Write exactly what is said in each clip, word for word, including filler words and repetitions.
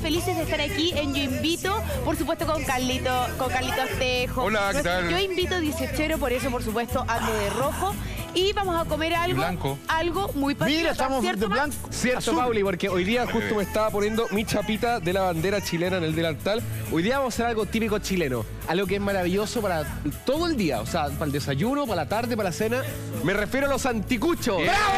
felices de estar aquí en Yo Invito, por supuesto con Carlito, con Carlito Astejo. Hola, ¿qué tal? Yo Invito dieciochero, por eso, por supuesto, ando de rojo. Y vamos a comer algo, blanco. algo muy patriota. Mira, estamos ¿cierto, de Max? blanco. Cierto, Azul. Pauli, porque hoy día justo me estaba poniendo mi chapita de la bandera chilena en el delantal. Hoy día vamos a hacer algo típico chileno, algo que es maravilloso para todo el día, o sea, para el desayuno, para la tarde, para la cena. Me refiero a los anticuchos.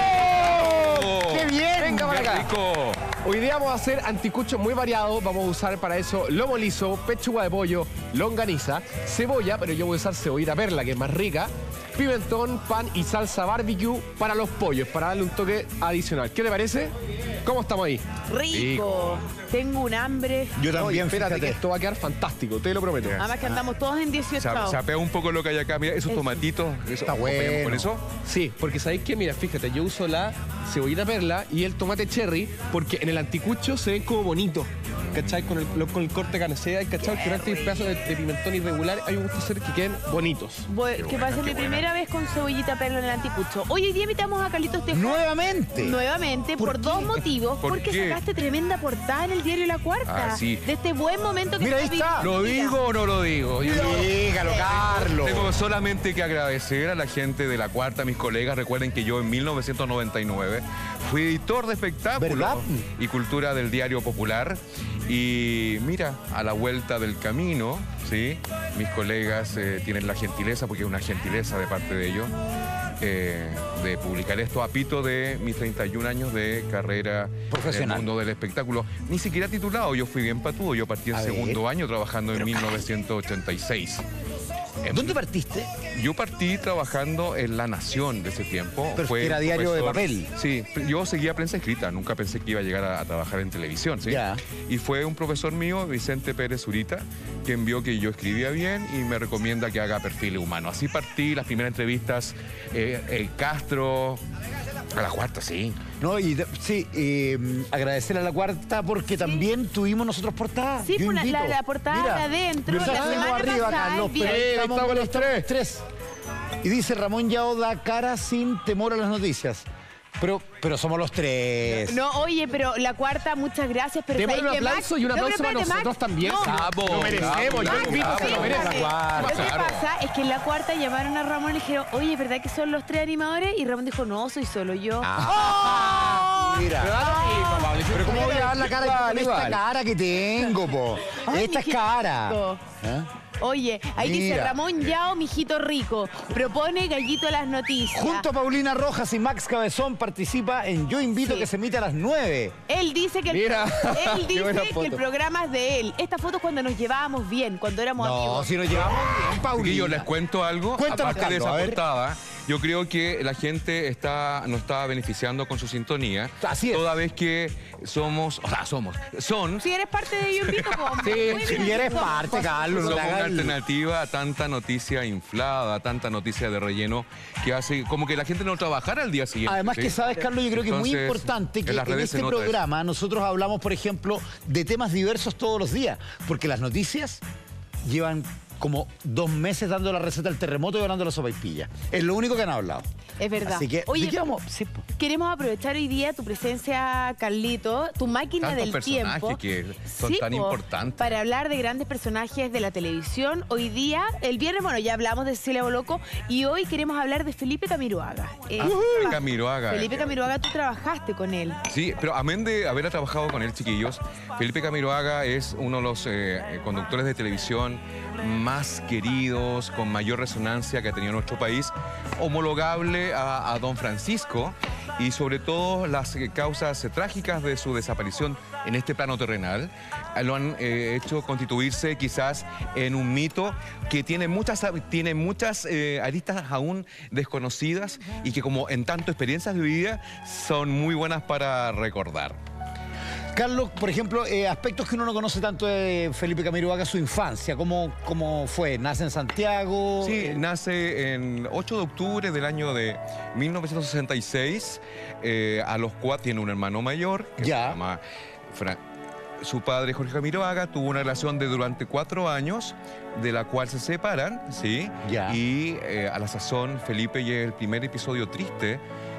¡Bravo! ¡Qué bien! Venga para ¡Qué acá. rico! Hoy día vamos a hacer anticuchos muy variados. Vamos a usar para eso lomo liso, pechuga de pollo, longaniza, cebolla, pero yo voy a usar cebollita perla, que es más rica, pimentón, pan y salsa barbecue para los pollos, para darle un toque adicional. ¿Qué te parece? ¿Cómo estamos ahí? Rico. Tengo un hambre. Yo Oye, también, espérate, que fíjate. esto va a quedar fantástico, te lo prometo. Además que andamos todos en dieciocho. Se, se apea un poco lo que hay acá. Mira, esos Eso. tomatitos. Eso, Está ¿acompañamos bueno. con eso? Sí, porque ¿sabéis qué? Mira, fíjate, yo uso la cebollita perla y el tomate cherry porque en el anticucho se ven como bonitos. ¿Cachai? Con el, lo- con el corte canecea, ¿cachai? Que hay pedazos de, de pimentón irregular. A mí me gusta hacer que queden bonitos. Voy- que buena, va a ser qué mi buena. primera vez con cebollita perla en el anticucho. Hoy día invitamos a Carlitos Astejo Nuevamente. nuevamente por, ¿Por dos qué? motivos. ¿Por porque qué? sacaste tremenda portada en el diario La Cuarta. Ah, sí. De este buen momento que Mira, ahí estamos está. viviendo. ¿Lo digo o no lo digo? Yo digo, Dígalo, Carlos. tengo solamente que agradecer a la gente de La Cuarta, mis colegas. Recuerden que yo en mil novecientos noventa y nueve fui editor de espectáculos ¿Verdad? y cultura del Diario Popular. Y mira, a la vuelta del camino, ¿sí? Mis colegas eh, tienen la gentileza, porque es una gentileza de parte de ellos, eh, de publicar esto a pito de mis treinta y un años de carrera Profesional. en el mundo del espectáculo. Ni siquiera titulado, yo fui bien patudo. Yo partí en A ver. segundo año trabajando en mil novecientos ochenta y seis. En- ¿Dónde partiste? Yo partí trabajando en La Nación de ese tiempo. Pero Fue era un diario de profesor- papel. Sí, yo seguía prensa escrita, nunca pensé que iba a llegar a, a trabajar en televisión, ¿sí? Ya. Y fue un profesor mío, Vicente Pérez Zurita, quien vio que yo escribía bien y me recomienda que haga perfiles humanos. Así partí las primeras entrevistas, eh, el Castro, a La Cuarta, sí. No, y de- sí, eh, agradecer a La Cuarta porque también tuvimos nosotros portada. Sí, Yo pues, la- invito. la- la portada Mira, de adentro, mira, la estamos semana arriba, pasada, Carlos, el pero viernes. estamos Estamos con los estos tres. tres. Y dice Ramón Yao da cara sin temor a las noticias. Pero, pero somos los tres. No, oye, pero La Cuarta, muchas gracias. Pero Démosle ¿sabes un qué, aplauso Max? y un No, aplauso pero para espérate, nosotros Max. también. No. Bravo, Lo merecemos, bravo, yo bravo, invito, se lo bravo. merece. Espérate. Lo que Claro. pasa es que en La Cuarta llamaron a Ramón y le dijeron, oye, ¿verdad que son los tres animadores? Y Ramón dijo, no, soy solo yo. Ah, mira. Pero ¿cómo voy a dar la cara Igual, con esta igual. cara que tengo, po? Ay, Esta es mijito cara. rico. ¿Eh? Oye, ahí dice Mira. Ramón Yao, mijito rico. Propone Gallito a las noticias. Junto a Paulina Rojas y Max Cabezón participa en Yo Invito, Sí. que se emite a las nueve. Él dice que el, Mira. él Qué buena dice que foto. el programa es de él. Esta foto es cuando nos llevábamos bien, cuando éramos No, amigos. si nos llevamos bien, Paulina. Y yo les cuento algo, Cuéntanos, aparte de Carlos, a esa ver. portada, yo creo que la gente está, nos está beneficiando con su sintonía. Así es. Toda vez que somos, o sea, somos, son, Si eres parte de Yo Invito, pues, Sí, muy si bien, eres somos. parte, Carlos. no somos te una hagas el- alternativa a tanta noticia inflada, tanta noticia de relleno, que hace como que la gente no trabajara al día siguiente. Además ¿sí? que sabes, Carlos, yo creo que es muy Entonces, importante que en las en redes se este nota eso. programa nosotros hablamos, por ejemplo, de temas diversos todos los días, porque las noticias llevan como dos meses dando la receta del terremoto y hablando de la sopaipilla. Es lo único que han hablado. Es verdad. Así que, Oye, ¿de qué vamos? Sí, po. queremos aprovechar hoy día tu presencia, Carlito, tu máquina Tantos del personajes tiempo. que son tan po, importantes. Para hablar de grandes personajes de la televisión. Hoy día, el viernes, bueno, ya hablamos de Cecilia Boloco y hoy queremos hablar de Felipe Camiroaga. Eh, Ah, Camiroaga. Felipe Camiroaga, tú trabajaste con él. Sí, pero amén de haber trabajado con él, chiquillos, Felipe Camiroaga es uno de los eh, conductores de televisión más queridos, con mayor resonancia que ha tenido nuestro país, homologable a, a don Francisco, y sobre todo las eh, causas eh, trágicas de su desaparición en este plano terrenal eh, lo han eh, hecho constituirse quizás en un mito que tiene muchas, tiene muchas eh, aristas aún desconocidas y que, como en tanto experiencias de vida, son muy buenas para recordar. Carlos, por ejemplo, eh, aspectos que uno no conoce tanto de Felipe Camiroaga, su infancia, ¿cómo, cómo fue? ¿Nace en Santiago? Sí, Eh, nace en ocho de octubre del año de mil novecientos sesenta y seis. Eh, a los cuatro tiene un hermano mayor que Ya. se llama Fra- Su padre, Jorge Camiroaga, tuvo una relación de durante cuatro años, de la cual se separan, ¿sí? Ya. Y eh, a la sazón, Felipe, y es el primer episodio triste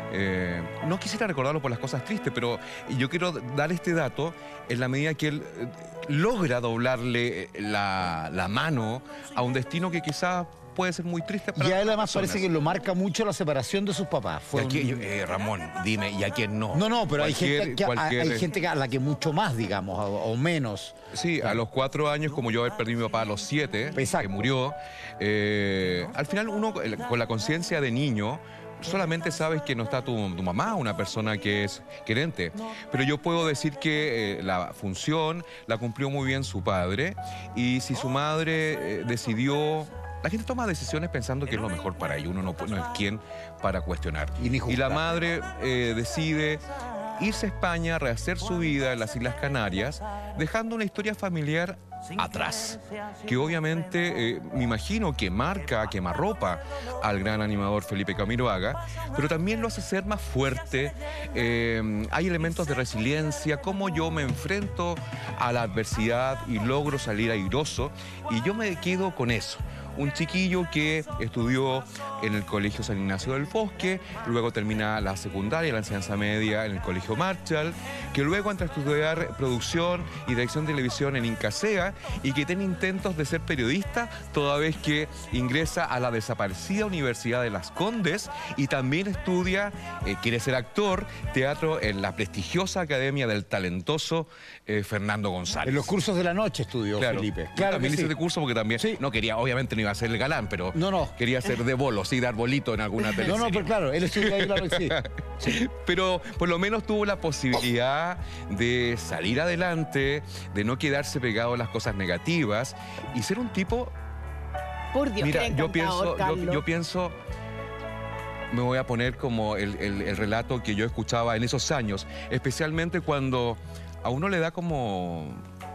Eh, no quisiera recordarlo por las cosas tristes, pero yo quiero dar este dato en la medida que él eh, logra doblarle la, la mano a un destino que quizás puede ser muy triste para Y a él además personas. parece que lo marca mucho la separación de sus papás. Fue Y a quién- un- eh, Ramón, dime, ¿y a quién no? No, no, pero hay Cualquier- gente, que, a- cualquier- hay gente que a la que mucho más, digamos, o, o menos. Sí, a los cuatro años, como yo haber perdido a mi papá a los siete, Exacto. que murió, eh, al final uno el- con la conciencia de niño solamente sabes que no está tu, tu mamá, una persona que es querente. Pero yo puedo decir que eh, la función la cumplió muy bien su padre, y si su madre eh, decidió... La gente toma decisiones pensando que es lo mejor para ellos, uno no, pu- no es quien para cuestionar. Y ni juzgar. la madre eh, decide irse a España, rehacer su vida en las Islas Canarias, dejando una historia familiar atrás, que obviamente eh, me imagino que marca, quemarropa al gran animador Felipe Camiroaga, pero también lo hace ser más fuerte. Eh, hay elementos de resiliencia, cómo yo me enfrento a la adversidad y logro salir airoso, y yo me quedo con eso. Un chiquillo que estudió en el Colegio San Ignacio del Bosque, luego termina la secundaria, la enseñanza media en el Colegio Marshall, que luego entra a estudiar producción y dirección de televisión en Incasea, y que tiene intentos de ser periodista toda vez que ingresa a la desaparecida Universidad de Las Condes, y también estudia, eh, quiere ser actor, teatro en la prestigiosa Academia del talentoso eh, Fernando González. En los cursos de la noche estudió Claro, Felipe. Claro, que también hice sí. este curso porque también Sí. no quería, obviamente no iba a ser el galán, pero No, no. quería ser de bolo, sí, dar bolito en alguna No, teleserie. no, pero claro, él estudió ahí, claro que sí. Pero por lo menos tuvo la posibilidad de salir adelante, de no quedarse pegado a las cosas negativas y ser un tipo... Por Dios, Mira, qué yo encantador, pienso, yo, Carlos. yo pienso, me voy a poner como el, el- el relato que yo escuchaba en esos años, especialmente cuando a uno le da como,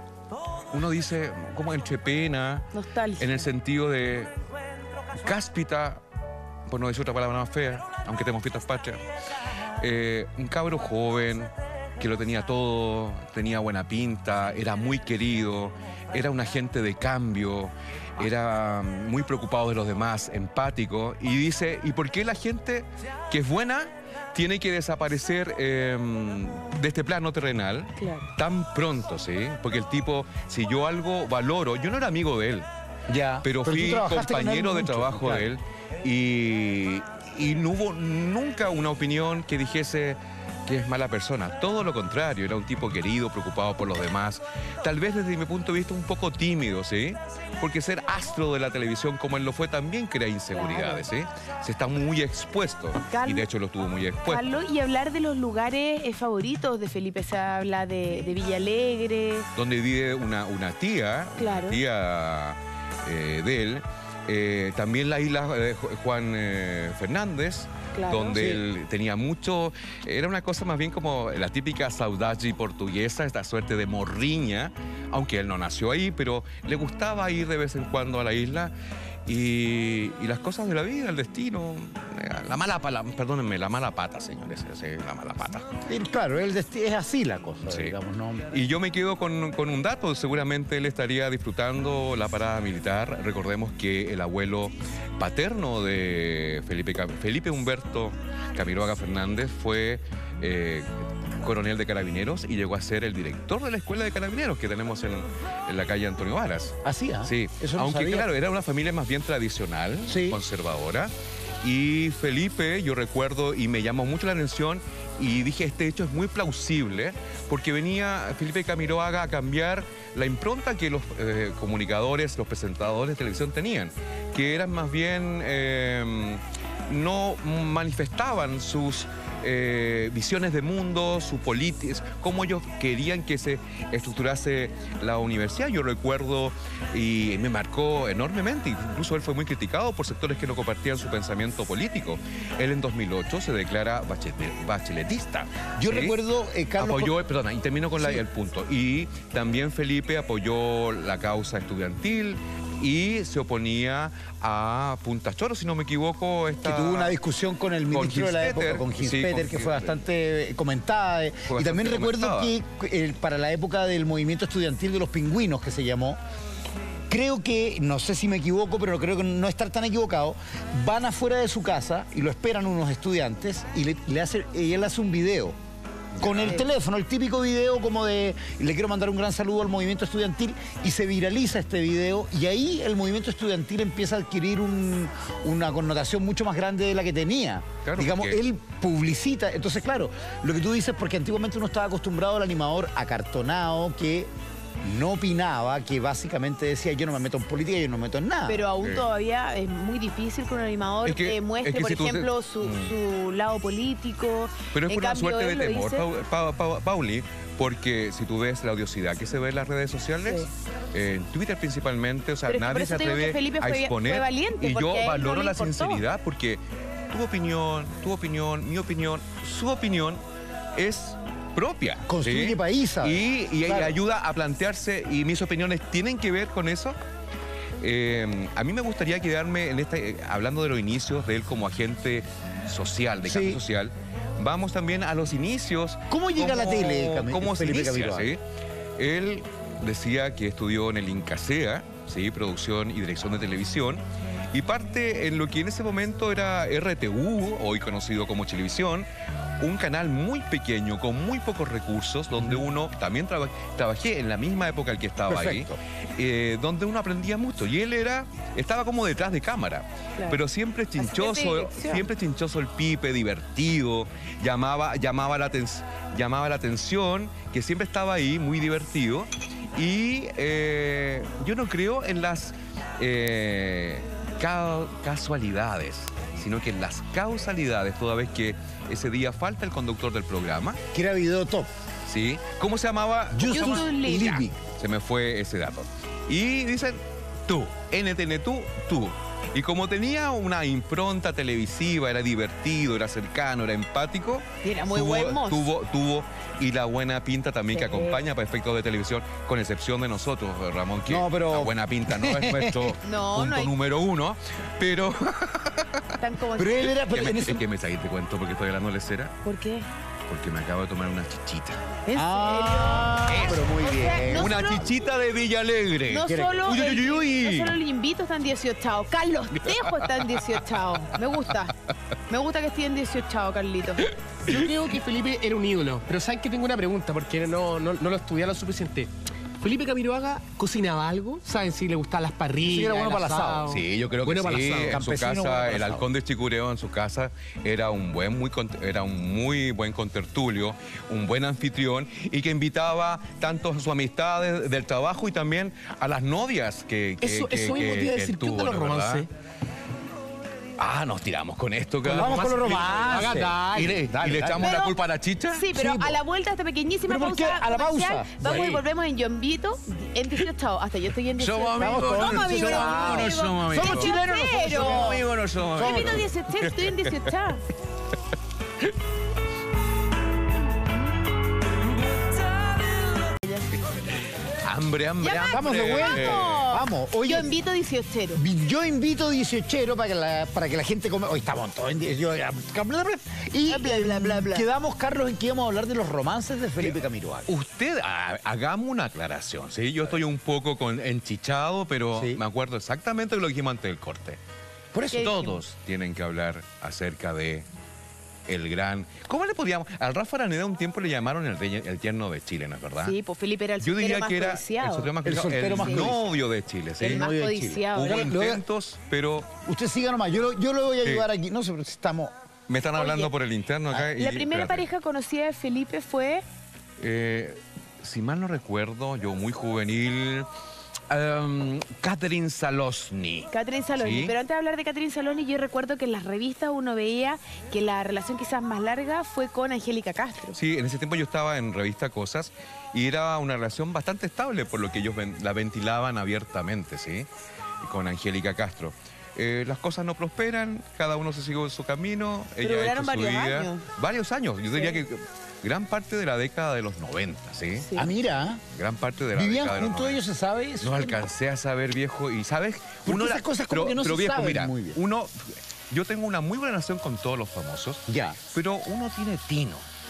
uno dice, como entre pena, Nostalgia. en el sentido de cáspita, por no decir otra palabra más fea, aunque tenemos fiestas patrias, eh, un cabro joven que lo tenía todo, tenía buena pinta, era muy querido, era un agente de cambio, era muy preocupado de los demás, empático, y dice, ¿y por qué la gente que es buena tiene que desaparecer eh, de este plano terrenal Claro. tan pronto, sí? Porque el tipo, si yo algo valoro, yo no era amigo de él, Ya. pero, tú fui trabajaste con él compañero de mucho, trabajo claro. de él, y, y no hubo nunca una opinión que dijese que es mala persona. Todo lo contrario, era un tipo querido, preocupado por los demás. Tal vez desde mi punto de vista un poco tímido, ¿sí? Porque ser astro de la televisión como él lo fue también crea inseguridades, ¿sí? Se está muy expuesto, Carlos- y de hecho lo estuvo muy expuesto. Carlos, y hablar de los lugares eh, favoritos de Felipe, se habla de, de Villa Alegre. Donde vive una, una tía, Claro. una tía eh, de él. Eh, también la isla de Ju- Juan eh, Fernández, Claro. donde Sí. él tenía mucho, era una cosa más bien como la típica saudade portuguesa, esta suerte de morriña, aunque él no nació ahí, pero le gustaba ir de vez en cuando a la isla. Y, y las cosas de la vida, el destino, eh, la mala pala, perdónenme, la mala pata, señores, sí, la mala pata. Y claro, él desti- es así la cosa, Sí. digamos, ¿no? Y yo me quedo con, con un dato, seguramente él estaría disfrutando la parada militar. Recordemos que el abuelo paterno de Felipe, Cam- Felipe Humberto Camiroaga Fernández fue eh, coronel de carabineros y llegó a ser el director de la escuela de carabineros que tenemos en, en la calle Antonio Varas. Así, ¿ah? Sí, Eso no aunque sabía. claro, era una familia más bien tradicional, Sí. conservadora. Y Felipe, yo recuerdo, y me llamó mucho la atención, y dije, este hecho es muy plausible, porque venía Felipe Camiroaga a cambiar la impronta que los eh, comunicadores, los presentadores de televisión tenían, que eran más bien, eh, no manifestaban sus eh, visiones de mundo, su política, cómo ellos querían que se estructurase la universidad. Yo recuerdo, y me marcó enormemente, incluso él fue muy criticado por sectores que no compartían su pensamiento político. Él en dos mil ocho se declara bachelet- bacheletista. Yo ¿sí? recuerdo, eh, Carlos... Apoyó, perdona, y termino con la- Sí. el punto. Y también Felipe apoyó la causa estudiantil y se oponía a Punta Choro, si no me equivoco. Esta... que tuvo una discusión con el ministro de la Ginspeter, época, con sí, Ginspeter, con que fue Ginspeter. bastante eh, comentada. eh. Fue y también bastante recuerdo comentada. que eh, para la época del movimiento estudiantil de los pingüinos, que se llamó, creo que, no sé si me equivoco, pero creo que no estar tan equivocado, van afuera de su casa y lo esperan unos estudiantes y, le, le hace, y él hace un video. Con el teléfono, el típico video como de le quiero mandar un gran saludo al movimiento estudiantil, y se viraliza este video y ahí el movimiento estudiantil empieza a adquirir un, una connotación mucho más grande de la que tenía. Claro, digamos, porque... él publicita. Entonces, claro, lo que tú dices, porque antiguamente uno estaba acostumbrado al animador acartonado que no opinaba, que básicamente decía yo no me meto en política, yo no me meto en nada. Pero aún Eh. todavía es muy difícil que un animador Es que- eh, muestre, es que por si tú te- ejemplo, su, Mm. su lado político. Pero es En por una cambio, suerte de él lo temor, dice- Pau- Pa- Pa- Pauli, porque si tú ves la odiosidad que se ve en las redes sociales, eh, en Twitter principalmente, o sea, Pero es que por nadie eso se te digo que atreve Felipe a fue- exponer. fue valiente, y porque yo a él no valoro le la importó. sinceridad porque tu opinión, tu opinión, mi opinión, su opinión es propia. Construye ¿sí? país, ¿sabes? Y, y- y Claro. ayuda a plantearse, y mis opiniones tienen que ver con eso. Eh, a mí me gustaría quedarme en esta, eh, hablando de los inicios de él como agente social, de Sí. cambio social. Vamos también a los inicios. ¿Cómo llega a la tele, Cami- ¿Cómo se Felipe inicia, Camiroaga? ¿sí? Él decía que estudió en el INCASEA, ¿sí? Producción y dirección de televisión, y parte en lo que en ese momento era R T U, hoy conocido como Chilevisión, un canal muy pequeño, con muy pocos recursos, donde uno, también traba- trabajé en la misma época en que estaba Perfecto. ahí, eh, donde uno aprendía mucho. Y él era, estaba como detrás de cámara, Claro. pero siempre Asistente de chinchoso, dirección. siempre chinchoso el pipe, divertido, llamaba, llamaba, la, aten- llamaba la atención, que siempre estaba ahí, muy divertido. Y eh, yo no creo en las eh, ca- casualidades, sino que en las causalidades, toda vez que ese día falta el conductor del programa, Que era video top. ¿sí? ¿Cómo se llamaba? ¿Cómo se Justus llama? Liebig. Liebig. Se me fue ese dato. Y dicen, tú, N T N tú, tú. Y como tenía una impronta televisiva, era divertido, era cercano, era empático. Era muy tuvo, buen mozo. Tuvo, tuvo, y la buena pinta también que Sí. acompaña para efectos de televisión, con excepción de nosotros, Ramón, que No, pero- la buena pinta no es nuestro No, punto no hay- número uno, pero... Tan como Pero él era... ¿Qué pero me, en ese- es que me salí, te cuento, porque estoy hablando de cera, ¿Por qué? porque me acabo de tomar una chichita. ¿En Ah, serio? pero muy O sea, bien. no una solo- chichita de Villa Alegre. No ¿Quiere- solo, Uy, uy, el, uy, uy. no solo el invito está en dieciocho. Carlos Tejo está en dieciocho. Me gusta. Me gusta que esté en dieciocho, Carlito. Yo creo que Felipe era un ídolo, pero saben que tengo una pregunta porque no, no, no lo estudié lo suficiente. ¿Felipe Camiroaga cocinaba algo? ¿Saben si le gustaban las parrillas? Sí, era bueno el para el asado. Sí, yo creo Bueno que para sí. el asado. En su Campesino, bueno para casa, el el asado. halcón de Chicureo en su casa era un buen, muy con- era un muy buen contertulio, un buen anfitrión y que invitaba tanto a sus amistades del trabajo y también a las novias que, que, Eso, que- eso mismo que- te iba a que decir. ¿Qué tuvo, onda los ¿no, verdad? romances? Ah, nos tiramos con esto, cara. Vamos con los Haga, romances. dale. Y le, y Dale, le dale. echamos la Pero- culpa a la chicha. Sí, pero Sí, po. a la vuelta a esta pequeñísima ¿Pero por pausa qué? A la comercial, pausa. vamos Sí. y volvemos en Yombito en dieciocho. Hasta yo estoy en dieciocho. Somos amigos, Vamos, Somos somos amigos, amigos, somos amigos. somos amigos. Somos chilenos nosotros, Pero- Somos amigos, no somos Yo amigos. invito dieciocho, estoy en dieciocho. Hambre, hambre, Ya hambre. Vamos de vuelta. Vamos. Vamos. Oye, Yo invito dieciochero. yo invito dieciochero para que la, para que la gente come. Hoy estamos todos en die- yo- ya- bla, bla, bla. Y Bla, bla, bla, bla. quedamos, Carlos, en que íbamos a hablar de los romances de Felipe Camiroaga. Usted, ah, hagamos una aclaración, ¿sí? Yo estoy un poco con, enchichado, pero Sí. me acuerdo exactamente de lo que dijimos antes del corte. Por eso ¿Qué? Todos tienen que hablar acerca de el gran... ¿Cómo le podíamos...? Al Rafa Araneda un tiempo le llamaron el, rey- el tierno de Chile, ¿no es verdad? Sí, pues Felipe era el Yo soltero diría más que era el codiciado. soltero más El codiciado, soltero el más codiciado. novio de Chile, ¿sí? El más novio de Chile. codiciado. Hubo Lo- lo- intentos, pero Usted siga nomás, yo, lo- yo le voy a Sí. ayudar aquí. No sé, pero estamos. me están hablando Oye, por el interno acá. y- La primera espérate. pareja conocida de Felipe fue... Eh, si mal no recuerdo, yo muy juvenil, um, Catherine Salosny. Catherine Saloni. Sí. Pero antes de hablar de Catherine Saloni, yo recuerdo que en las revistas uno veía que la relación quizás más larga fue con Angélica Castro. Sí, en ese tiempo yo estaba en revista Cosas y era una relación bastante estable, por lo que ellos ven- la ventilaban abiertamente, ¿sí? Con Angélica Castro. Eh, las cosas no prosperan, cada uno se siguió su camino, Pero ella ha duraron hecho su varios vida. años. Varios años, yo Sí. diría que gran parte de la década de los noventa, ¿sí? Sí. Ah, mira. Gran parte de la ¿Vivían década de los juntos noventa. ellos, se sabe eso? No alcancé a saber, viejo, y ¿sabes? Porque esas la- cosas como pero, que no pero se viejo, saben mira, muy bien. uno, yo tengo una muy buena relación con todos los famosos, Ya. pero uno tiene tino.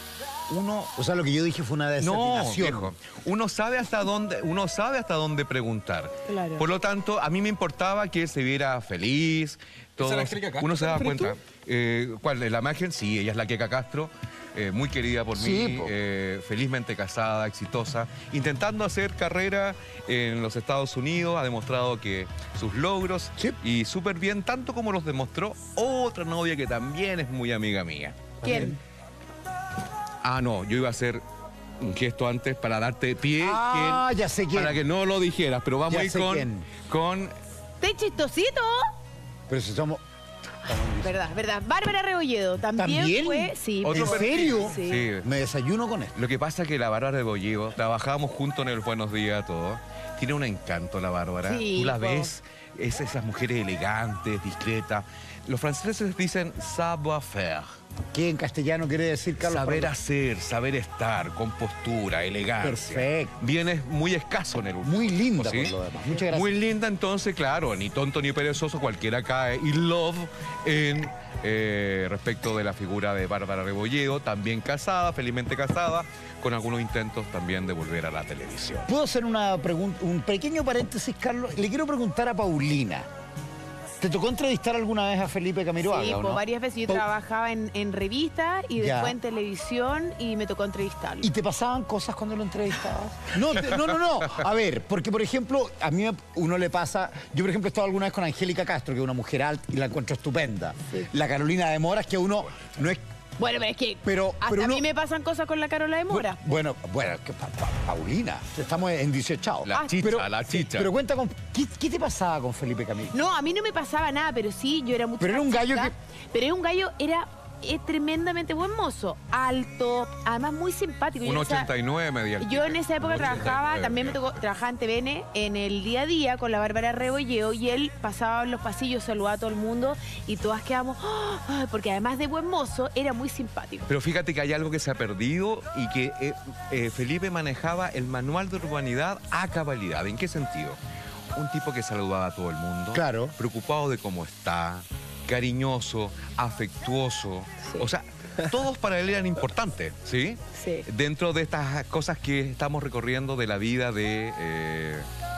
uno... O sea, lo que yo dije fue una No, desafinación. viejo. Uno sabe hasta dónde, uno sabe hasta dónde preguntar. Claro. Por lo tanto, a mí me importaba que él se viera feliz. Todo, la Angélica Castro, uno se daba ¿crees tú? cuenta. Eh, ¿Cuál? ¿La imagen? Sí, ella es la Queca Castro. eh, muy querida por Sí, mí, po. eh, felizmente casada, exitosa, intentando hacer carrera en los Estados Unidos, ha demostrado que sus logros Sí. y súper bien, tanto como los demostró otra novia que también es muy amiga mía. ¿Quién? Ah, no, yo iba a hacer un gesto antes para darte pie Ah, que- ya sé quién. para que no lo dijeras, pero vamos Ya a ir sé con, quién. con ¿Estás chistosito? Pero si somos... Verdad, verdad. Bárbara Rebolledo también, ¿También? fue. Sí, Otro ¿En perfil. serio? Sí. Sí. Me desayuno con esto. Lo que pasa es que la Bárbara de Bolligo, trabajábamos juntos en el Buenos Días, todo. Tiene un encanto la Bárbara. Sí, Tú la po. ves, es esas mujeres elegantes, discretas. Los franceses dicen savoir-faire. ¿Qué en castellano quiere decir, Carlos? Saber Para- hacer, saber estar, compostura, elegancia. Perfecto. Vienes muy escaso en el último. Muy linda ¿Sí? por lo demás. Muchas gracias. Muy linda, entonces, claro, ni tonto ni perezoso, cualquiera cae. Y love en eh, respecto de la figura de Bárbara Rebolledo, también casada, felizmente casada, con algunos intentos también de volver a la televisión. ¿Puedo hacer una pregunta, un pequeño paréntesis, Carlos? Le quiero preguntar a Paulina. ¿Te tocó entrevistar alguna vez a Felipe Camiroaga, Sí, o pues no? varias veces yo Pau- trabajaba en, en revistas y Ya. después en televisión y me tocó entrevistarlo. ¿Y te pasaban cosas cuando lo entrevistabas? No, te- no, no, no. A ver, porque por ejemplo, a mí me- uno le pasa... Yo, por ejemplo, he estado alguna vez con Angélica Castro, que es una mujer alta y la encuentro estupenda. La Carolina de Moras, que uno no es... Bueno, pero es que Pero- hasta pero a uno- mí me pasan cosas con la Carola de Mora. Bueno, bueno, que pa- pa- Paulina, estamos en dieciocho. La Ah, chicha, pero, la chicha. Pero cuenta con... ¿Qué, qué te pasaba con Felipe Camilo? No, a mí no me pasaba nada, pero sí, yo era mucho Pero era un gallo machista. Pero era un gallo, era eh, tremendamente buen mozo, alto, además muy simpático. Yo Un en esa- ochenta y nueve media. Yo en esa época Un trabajaba, ochenta y nueve, también me creo. tocó, trabajaba en T V N en el día a día con la Bárbara Rebolledo y él pasaba en los pasillos, saludaba a todo el mundo y todas quedamos, ¡ah! Porque además de buen mozo, era muy simpático. Pero fíjate que hay algo que se ha perdido y que eh, eh, Felipe manejaba el manual de urbanidad a cabalidad. ¿En qué sentido? Un tipo que saludaba a todo el mundo. Claro. Preocupado de cómo está, cariñoso, afectuoso. Sí. O sea, todos para él eran importantes, ¿sí? Sí. Dentro de estas cosas que estamos recorriendo de la vida de, eh,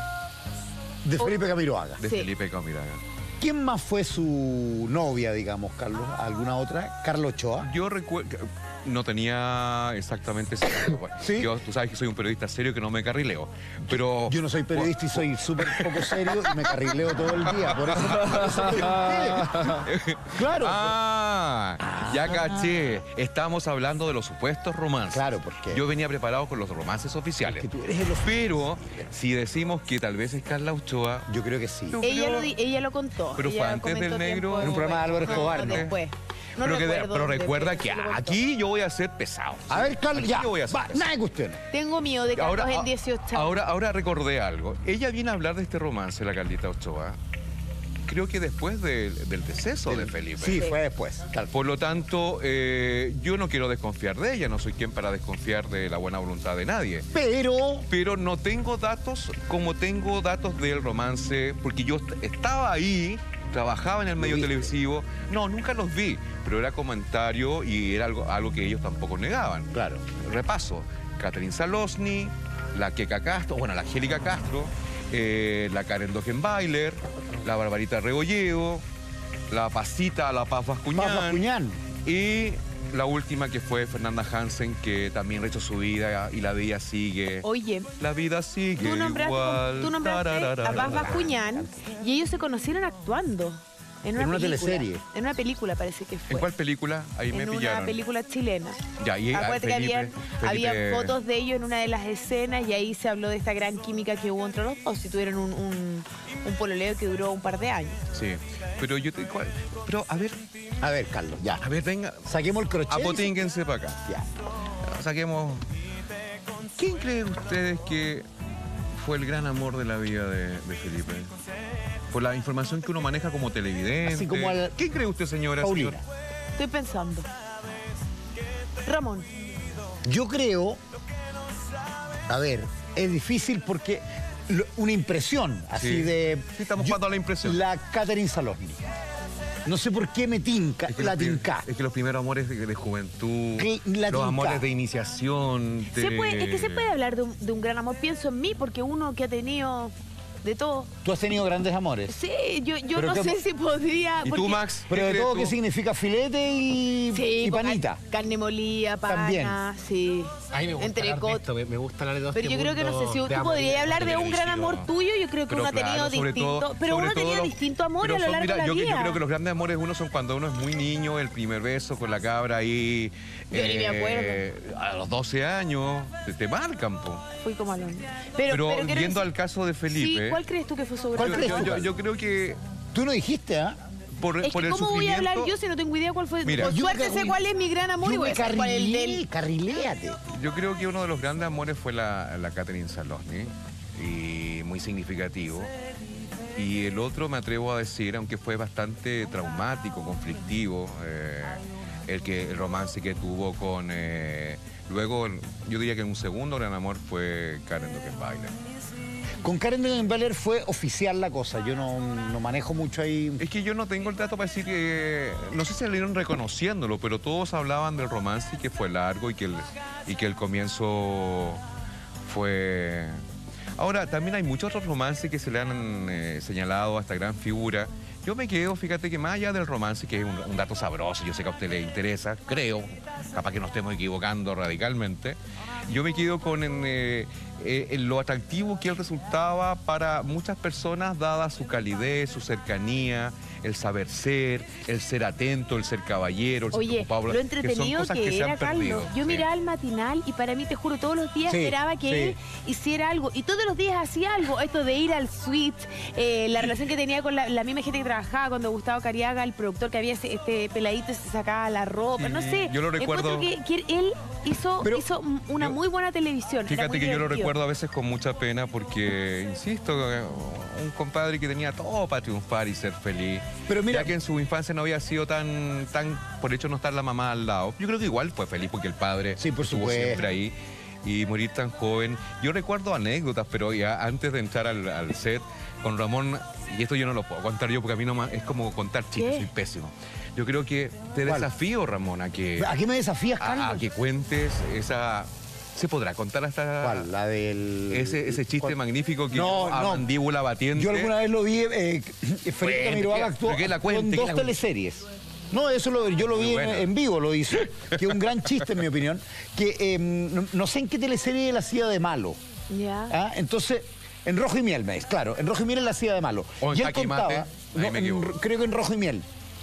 De Felipe Camiroaga. de Sí. Felipe Camiraga. ¿Quién más fue su novia, digamos, Carlos? ¿Alguna otra? ¿Carlos Ochoa? Yo recuerdo, no tenía exactamente ese dato, pues. ¿Sí? Yo, tú sabes que soy un periodista serio que no me carrileo, pero... Yo no soy periodista y soy súper poco serio y me carrileo todo el día. Por eso, por eso pregunté. Claro. Ah, ya caché. Estamos hablando de los supuestos romances. Claro, porque- Yo venía preparado con los romances oficiales. que tú eres el oficial. Pero si decimos que tal vez es Carla Ochoa, Yo creo que sí. Yo Ella creo- lo, di- ella lo contó. Pero ella fue antes comentó del negro. tiempo En un programa de Álvaro después. Escobar, ¿no? Después. No pero, que- recuerdo pero después, recuerda que sí lo contó. aquí yo voy a ser pesado. A ver, Carlos, Aquí ya. yo voy a ser Va, pesado. nada de cuestiones. Tengo miedo de Carlos Ahora, en dieciocho. ahora, ahora recordé algo. Ella viene a hablar de este romance, la Carlita Ochoa, creo que después del- del deceso de Felipe. Sí, fue después. Claro. Por lo tanto, eh, yo no quiero desconfiar de ella, no soy quien para desconfiar de la buena voluntad de nadie. Pero... Pero no tengo datos como tengo datos del romance, porque yo est- estaba ahí, trabajaba en el medio viste? televisivo. No, nunca los vi, pero era comentario y era algo, algo que ellos tampoco negaban. Claro. Repaso, Catherine Salosny, la Queca Castro, bueno, la Angélica Castro, eh, la Karen Dogenbailer, la Barbarita Rebolledo, la Pasita, la Paz Bascuñán. Paz Bascuñán. Y la última que fue Fernanda Hansen, que también rechazó su vida y la vida sigue. Oye, La vida sigue tú nombraste, igual. tú nombraste a Tararara. Paz Bascuñán y ellos se conocieron actuando. En una, En una película. teleserie. En una película parece que fue. ¿En cuál película? Ahí me En pillaron. una película chilena. Ya, y, ah, Acuérdate que Felipe- habían, Felipe- habían fotos de ellos en una de las escenas y ahí se habló de esta gran química que hubo entre los dos y tuvieron un, un, un pololeo que duró un par de años. Sí, pero yo te... ¿cuál? Pero, a ver, A ver, Carlos, ya. a ver, venga, Saquemos el crochet. apotínguense para acá. Ya. Saquemos... ¿Quién creen ustedes que fue el gran amor de la vida de, de Felipe? Por la información que uno maneja como televidente. Así como al- ¿Quién cree usted, señora? Paulina. señor? Estoy pensando. Ramón. Yo creo, a ver, es difícil porque lo- una impresión así Sí. de... Sí, estamos yo- jugando a la impresión. La Catherine Salosny. No sé por qué me tinca, Es que la los prim- tinca. Es que los primeros amores de, de juventud, Que la los tinca. amores de iniciación. De... Se puede- es que se puede hablar de un, de un gran amor, pienso en mí, porque uno que ha tenido de todo. Tú has tenido grandes amores. Sí, yo, yo Pero no qué- sé si podría. ¿Y tú, porque- Max? Pero ¿Qué de crees todo, tú? ¿qué significa filete y, Sí, y con panita? car- carne molida, pana, También. sí. A mí me gusta hablar de Entrecot. esto, me, me gusta hablar de todo Pero este yo creo que no sé mundo si de tú amor. podrías hablar de un gran televisivo. amor tuyo, yo creo que Pero uno ha claro, tenido sobre distinto, todo- pero sobre uno ha todo tenido los- distinto amor pero a lo son- largo mira, de la yo, vida. yo creo que los grandes amores uno son cuando uno es muy niño, el primer beso con la cabra ahí. Yo ni me acuerdo. A los doce años, te, te marcan, po. Fui como alumno. Pero, Pero, pero quiero yendo decir- al caso de Sí, Felipe, ¿cuál crees tú que fue su ¿Cuál gran crees yo, tú? amor? yo- yo creo que Tú no dijiste, ¿ah? por, Es por que el ¿cómo voy a hablar sufrimiento, yo si no tengo idea cuál fue? Mira, Por yo suerte me- sé cuál es mi gran amor y Yo voy me a saber cuál es el de carrilé, él. carriléate. yo creo que uno de los grandes amores fue la, la Catherine Salosny, y muy significativo. Y el otro me atrevo a decir, aunque fue bastante traumático, conflictivo, eh, el, que, el romance que tuvo con... eh, luego, yo diría que un segundo gran amor fue Karen Dockenbailer. Con Karen Dockenbailer fue oficial la cosa. Yo no, no manejo mucho ahí. Es que yo no tengo el dato para decir que... No sé si salieron reconociéndolo, pero todos hablaban del romance y que fue largo y que el, y que el comienzo fue... Ahora, también hay muchos otros romances que se le han eh, señalado a esta gran figura. Yo me quedo, fíjate que más allá del romance, que es un, un dato sabroso, yo sé que a usted le interesa, creo, capaz que nos estemos equivocando radicalmente, yo me quedo con en, eh, eh, en lo atractivo que él resultaba para muchas personas, dada su calidez, su cercanía, el saber ser, el ser atento, el ser caballero, el ser Oye, preocupado, lo que son entretenido cosas que, que se era, han Carlos. perdido. Yo Sí. miraba el matinal y para mí, te juro, todos los días Sí, esperaba que sí. él hiciera algo. Y todos los días hacía algo. Esto de ir al suite, eh, la relación que tenía con la, la misma gente que trabajaba cuando Gustavo Cariaga, el productor que había, ese- este peladito, se sacaba la ropa, no Sí, sé. yo lo recuerdo- Encuentro que, que él hizo, Pero- hizo una yo- muy buena televisión. Era Fíjate muy que yo lo divertido. recuerdo a veces con mucha pena porque, insisto, un compadre que tenía todo para triunfar y ser feliz. Pero mira- ya que en su infancia no había sido tan, tan, por hecho no estar la mamá al lado. Yo creo que igual fue feliz porque el padre Sí, por estuvo supuesto. siempre ahí. Y morir tan joven. Yo recuerdo anécdotas, pero ya antes de entrar al, al set con Ramón, y esto yo no lo puedo contar yo porque a mí no me- es como contar chistes, ¿Qué? soy pésimo. Yo creo que te ¿Cuál? desafío, Ramón, a que, ¿A qué me desafías, a, Carlos? a que cuentes esa... ¿Se podrá contar hasta ¿Cuál? La del... ese, ese chiste ¿Cuál? magnífico que No, a no. mandíbula batiente? Yo alguna vez lo vi, eh, Felipe Cuente, Camiroaga que- actuó, pero que la actuó en cuente, que dos la cuente. teleseries. No, eso lo, yo lo Muy vi en, bueno. en vivo, lo hizo. Que es un gran chiste, en mi opinión. Que eh, no, no sé en qué teleserie él hacía de malo. Ya. ¿Ah? Entonces, en Rojo y Miel, me dice, claro, en Rojo y Miel él hacía de malo. O en y él Jaque y Mate, contaba, ahí no, me en- equivoco. creo que en Rojo y Miel.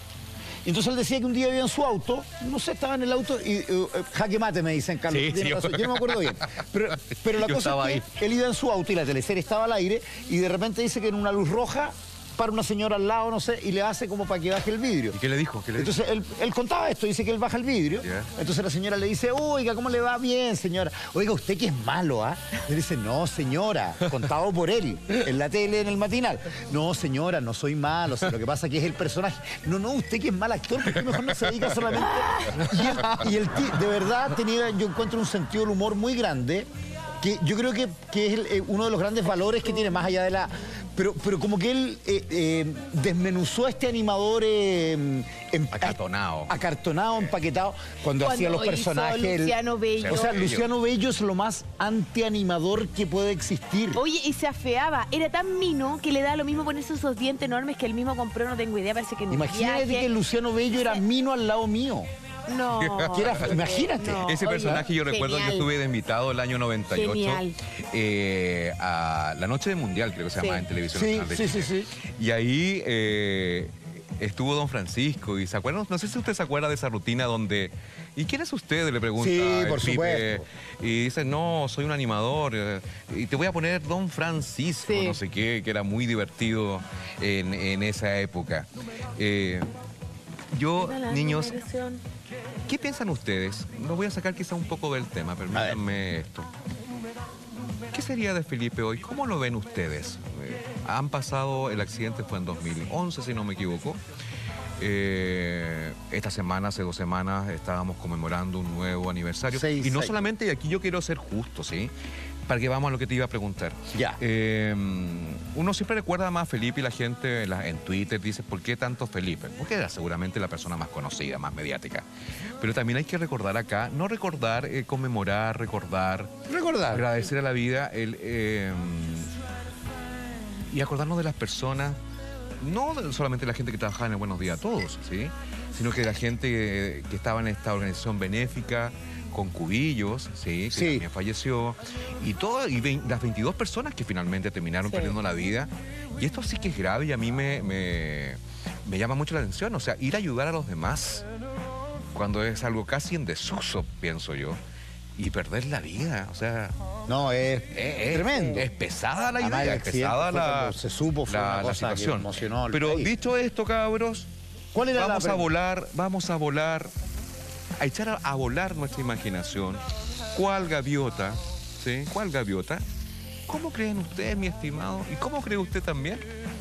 Y entonces él decía que un día iba en su auto, no sé, estaba en el auto y eh, eh, jaque mate me dicen, Carlos, Sí, tú tienes sí, razón. yo- Yo no me acuerdo bien. Pero, pero la Yo cosa estaba es que él iba en su auto y la teleserie estaba al aire y de repente dice que en una luz roja para una señora al lado, no sé, y le hace como para que baje el vidrio. ¿Y qué le dijo? ¿Qué le dijo? Entonces él, él contaba esto, dice que él baja el vidrio. Ya. Entonces la señora le dice, oiga, ¿cómo le va? Bien, señora. Oiga, usted que es malo, ¿ah? Le dice, no, señora, contado por él, en la tele, en el matinal. No, señora, no soy malo, o sea, lo que pasa que es el personaje. No, no, usted que es mal actor, ¿por qué mejor no se dedica solamente? Y el, y el ti- de verdad tenía, yo encuentro un sentido del humor muy grande, que yo creo que, que es el, eh, uno de los grandes valores que tiene, más allá de la... Pero, pero como que él eh, eh, desmenuzó a este animador eh, em- Acartonado. acartonado, empaquetado, cuando, hacía los hizo personajes. el- Luciano Bello. o sea, Bello. Luciano Bello es lo más antianimador que puede existir. Oye, y se afeaba. Era tan mino que le da lo mismo ponerse esos dientes enormes que él mismo compró, no tengo idea, parece que en un Imagínate viaje. que Luciano Bello era mino al lado mío. No. Que era- imagínate. No, Ese oye, personaje yo recuerdo, yo genial. estuve de invitado el año noventa y ocho Genial. eh, a la Noche del Mundial, creo que se Sí. llama en televisión. Sí, Nacional de sí, sí, Chile. sí. Y ahí eh, estuvo don Francisco y se acuerdan, no sé si usted se acuerda de esa rutina donde, ¿y quién es usted? Le pregunta Sí, el por Pipe. supuesto. Y dice, no, soy un animador eh, y te voy a poner don Francisco, Sí. no sé qué, que era muy divertido en, en esa época. Eh, yo, Mira la niños, generación. ¿qué piensan ustedes? Lo voy a sacar quizá un poco del tema, permítanme esto. ¿Qué sería de Felipe hoy? ¿Cómo lo ven ustedes? Eh, han pasado, el accidente fue en dos mil once, si no me equivoco. Eh, esta semana, hace dos semanas, estábamos conmemorando un nuevo aniversario. Seis y no años. solamente, y aquí yo quiero ser justo, ¿sí? para que vamos a lo que te iba a preguntar. Ya. Eh, uno siempre recuerda más a Felipe y la gente la, en Twitter dice, ¿por qué tanto Felipe? Porque era seguramente la persona más conocida, más mediática. Pero también hay que recordar acá, no recordar, eh, conmemorar, recordar. Recordar. Agradecer a la vida el, eh, y acordarnos de las personas, no de solamente la gente que trabajaba en el Buenos Días a Todos, ¿sí? Sino que la gente que, que estaba en esta organización benéfica, con Cubillos, ¿sí? Que Sí. también falleció, y, todo, y vein, las veintidós personas que finalmente terminaron Sí. perdiendo la vida. Y esto sí que es grave y a mí me, me, me llama mucho la atención. O sea, ir a ayudar a los demás cuando es algo casi en desuso, pienso yo, y perder la vida, o sea... No, es, Es, es tremendo. Es pesada la Además, idea, el es accidente pesada fue la, cuando se supo, fue la, una la cosa que situación. emocionó al Pero país. dicho esto, cabros, ¿Cuál era vamos la a pre- volar, vamos a volar, a echar a, a volar nuestra imaginación. ¿Cuál gaviota, sí? ¿Cuál gaviota? ¿Cómo creen ustedes, mi estimado? ¿Y cómo cree usted también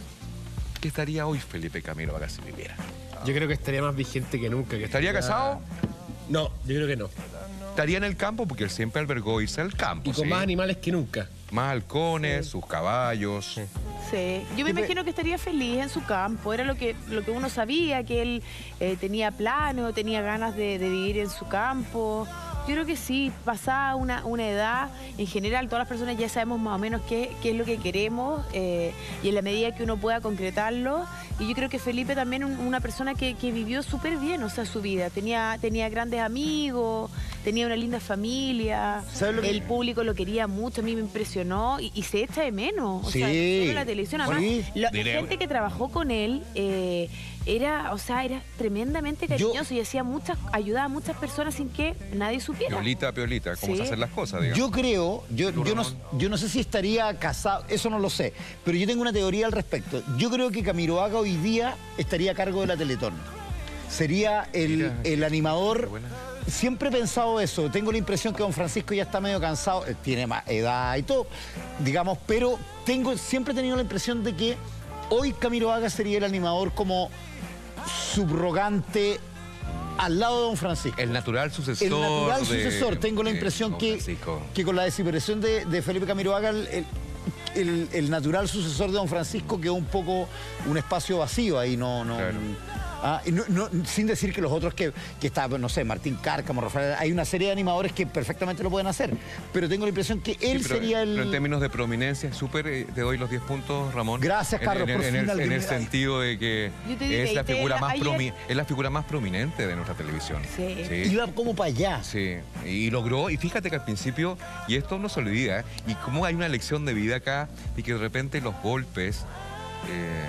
que estaría hoy Felipe Camiroaga si viviera? Yo creo que estaría más vigente que nunca. Que ¿Estaría casado? No, yo creo que no. Estaría en el campo porque él siempre albergó irse al campo. Y con ¿sí? más animales que nunca. Más halcones, sus caballos. Sí, yo me imagino que estaría feliz en su campo, era lo que, lo que uno sabía, que él eh, tenía planes, tenía ganas de, de vivir en su campo. Yo creo que sí, pasada una, una edad, en general todas las personas ya sabemos más o menos qué, qué es lo que queremos eh, y en la medida que uno pueda concretarlo. Y yo creo que Felipe también un, una persona que, que vivió súper bien, o sea, su vida. Tenía, tenía grandes amigos, tenía una linda familia, ¿Sabes lo que- el público lo quería mucho, a mí me impresionó y, y se echa de menos. O sea, Sí. solo la televisión, además, Sí. la Diré- gente que trabajó con él eh, era, o sea, era tremendamente cariñoso y hacía muchas, ayudaba a muchas personas sin que nadie supiera. Piolita, piolita, cómo Sí. se hacen las cosas, digamos. Yo creo, yo, ¿Tú, yo, no, Ramón? yo no sé si estaría casado, eso no lo sé, pero yo tengo una teoría al respecto. Yo creo que Camiroaga hoy día estaría a cargo de la Teletón. Sería el, Mira, el qué animador. buena. Siempre he pensado eso. Tengo la impresión que don Francisco ya está medio cansado, eh, tiene más edad y todo, digamos, pero tengo, siempre he tenido la impresión de que hoy Camiroaga sería el animador como subrogante al lado de don Francisco. El natural sucesor. El natural de- sucesor. Tengo la de impresión don que, Francisco. que con la desaparición de, de Felipe Camiroaga, el, el- el- el natural sucesor de don Francisco quedó un poco un espacio vacío ahí, no... no Claro. ah, y no- no- sin decir que los otros que, que está, no sé, Martín Cárcamo, Rafael, hay una serie de animadores que perfectamente lo pueden hacer, pero tengo la impresión que él Sí, pero, sería el... pero en términos de prominencia, súper, eh, te doy los diez puntos, Ramón. Gracias, En- Carlos, En, por en fin el, alguien en el me- sentido de que Yo te digo es que la, te- figura la- más ayer- promi- es la figura más prominente de nuestra televisión. Sí. Iba como para allá. Sí, y logró, y fíjate que al principio, y esto no se olvida, ¿eh? Y cómo hay una lección de vida acá, y que de repente los golpes, eh,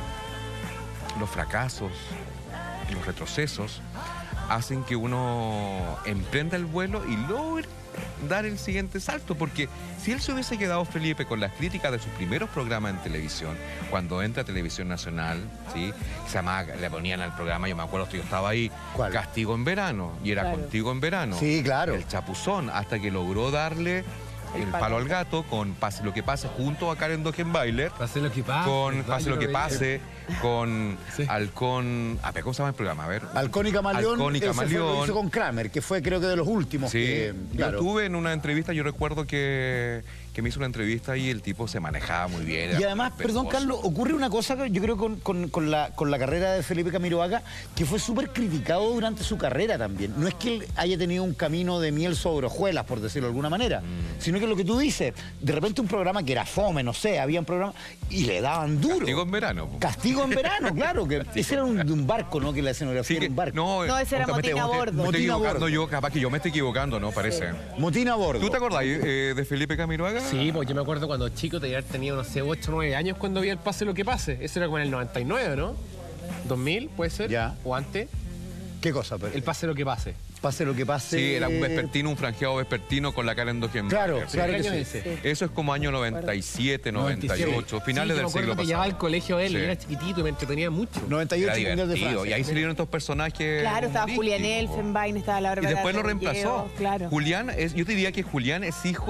los fracasos, los retrocesos, hacen que uno emprenda el vuelo y logre dar el siguiente salto, porque si él se hubiese quedado, Felipe, con las críticas de sus primeros programas en televisión, cuando entra a Televisión Nacional, ¿sí? Se llamaba, le ponían al programa, yo me acuerdo que yo estaba ahí, ¿Cuál? Castigo en Verano, y era Claro. Contigo en Verano. Sí, claro. El chapuzón, hasta que logró darle El el, palo palo al al gato con Pase lo que pase, junto a Karen Dochenbailer, Pase lo que pase. con ¿verdad? Pase Yo lo que veía. pase, con Sí. Halcón. A ver, ¿cómo se llama el programa? A ver. Halcón y Camaleón, Halcón y ese fue lo que Camaleón. hizo con Kramer, que fue creo que de los últimos. Sí, que, yo claro. estuve en una entrevista, yo recuerdo que, que me hizo una entrevista y el tipo se manejaba muy bien. era Y además, perdón, respetuoso. Carlos, ocurre una cosa que yo creo con, con- con la, con la carrera de Felipe Camiroaga, que fue súper criticado durante su carrera también. No es que él haya tenido un camino de miel sobre hojuelas, por decirlo de alguna manera, Mm. sino que lo que tú dices, de repente un programa que era fome, no sé, había un programa y le daban duro. Castigo en verano. po. Castigo en verano, claro, que ese era un, de un barco, ¿no? Que la escenografía Sí era que- un barco. no, No, ese era justamente, motín a me estoy- bordo. Me estoy Motín a equivocando bordo. yo, capaz que yo me estoy equivocando, ¿no? Parece. Motín a bordo. ¿Tú te acordás eh, de Felipe Camiroaga? Sí, pues yo me acuerdo cuando chico tenía, tenía, no sé, ocho o nueve años cuando vi el Pase lo que pase. Eso era como en el noventa y nueve, ¿no? ¿dos mil puede ser? Ya. ¿O antes? ¿Qué cosa? Pero? El Pase lo que pase. Pase lo que pase. Sí, era un vespertino, un franjeado vespertino con la Karen Dochenbailer. Claro, Sí. claro ¿Qué que año sí. es ese? Sí. Eso es como año noventa y siete, noventa y ocho, finales Sí, yo del me acuerdo siglo que pasado. llevaba al colegio él Sí. y era chiquitito y me entretenía mucho. noventa y ocho Era Mundial de divertido. Francia. Y ahí salieron estos personajes. Claro, estaba Julián humorísticos. Elfenbein, estaba la Y Bárbara después lo Rebolledo, reemplazó. Claro. Julián, es, yo te diría que Julián es hijo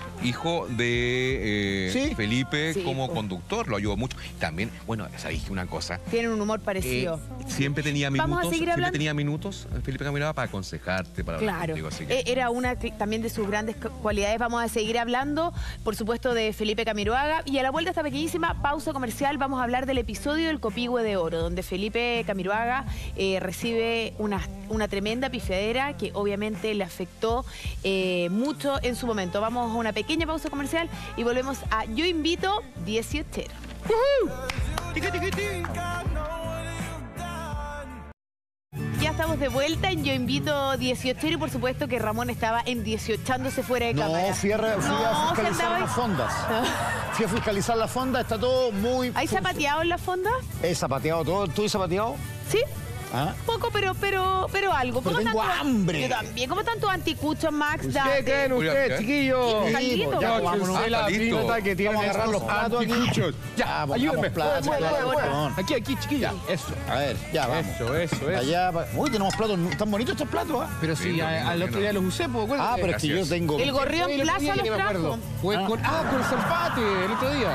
hijo de eh, ¿Sí? Felipe Sí, como po. conductor, lo ayudó mucho. También, bueno, sabéis que una cosa, Tienen un humor eh, parecido. siempre tenía Vamos a minutos, seguir siempre hablando. tenía minutos eh, Felipe Camiroaga para aconsejarte, para hablar Claro, contigo, así que- Eh, era una que- también de sus grandes cu- cualidades. Vamos a seguir hablando, por supuesto, de Felipe Camiroaga. Y a la vuelta de esta pequeñísima pausa comercial vamos a hablar del episodio del Copihue de Oro, donde Felipe Camiroaga eh, recibe una, una tremenda pifiadera que obviamente le afectó eh, mucho en su momento. Vamos a una pequeña pausa comercial y volvemos a Yo Invito dieciocho. Ya estamos de vuelta en Yo Invito dieciocho y por supuesto que Ramón estaba en dieciochándose fuera de No, cámara. fui a, re- fui a No, se fiscalizar andaba ahí. las fondas. Fui a fiscalizar las fondas, está todo muy... ¿Hay zapateado en la fonda? He zapateado todo. ¿Tú has zapateado? Sí. ¿Ah? Poco, pero, pero, pero algo. Pero ¿Cómo tengo tanto- hambre. Yo también. ¿Cómo tanto anticuchos, Max? ¿Qué Date. creen Julián, ustedes, ¿qué? chiquillos? Sí, Sí, pues, ya, No, pues, vámonos. sé la Ah, está listo. pinta que tienen Vamos a agarrar estos los platos aquí. anticuchos. Ya, Vamos, ayúdenme. vamos, platos, Mueve, platos, mueve, mueve. perdón. Aquí, aquí, chiquilla. Eso. A ver, ya vamos. Eso, eso, eso. Allá, pa- uy, tenemos platos tan bonitos estos platos, ¿ah? Pero sí, Lindo, a- lindo, al otro lindo. día los usé, pues, acuérdate. Ah, pero es que yo Gracias. tengo... El Gorrión Oye, el otro Plaza día los que me acuerdo. trajo. Fue Ah. con, ah, con el Salfate, el otro día.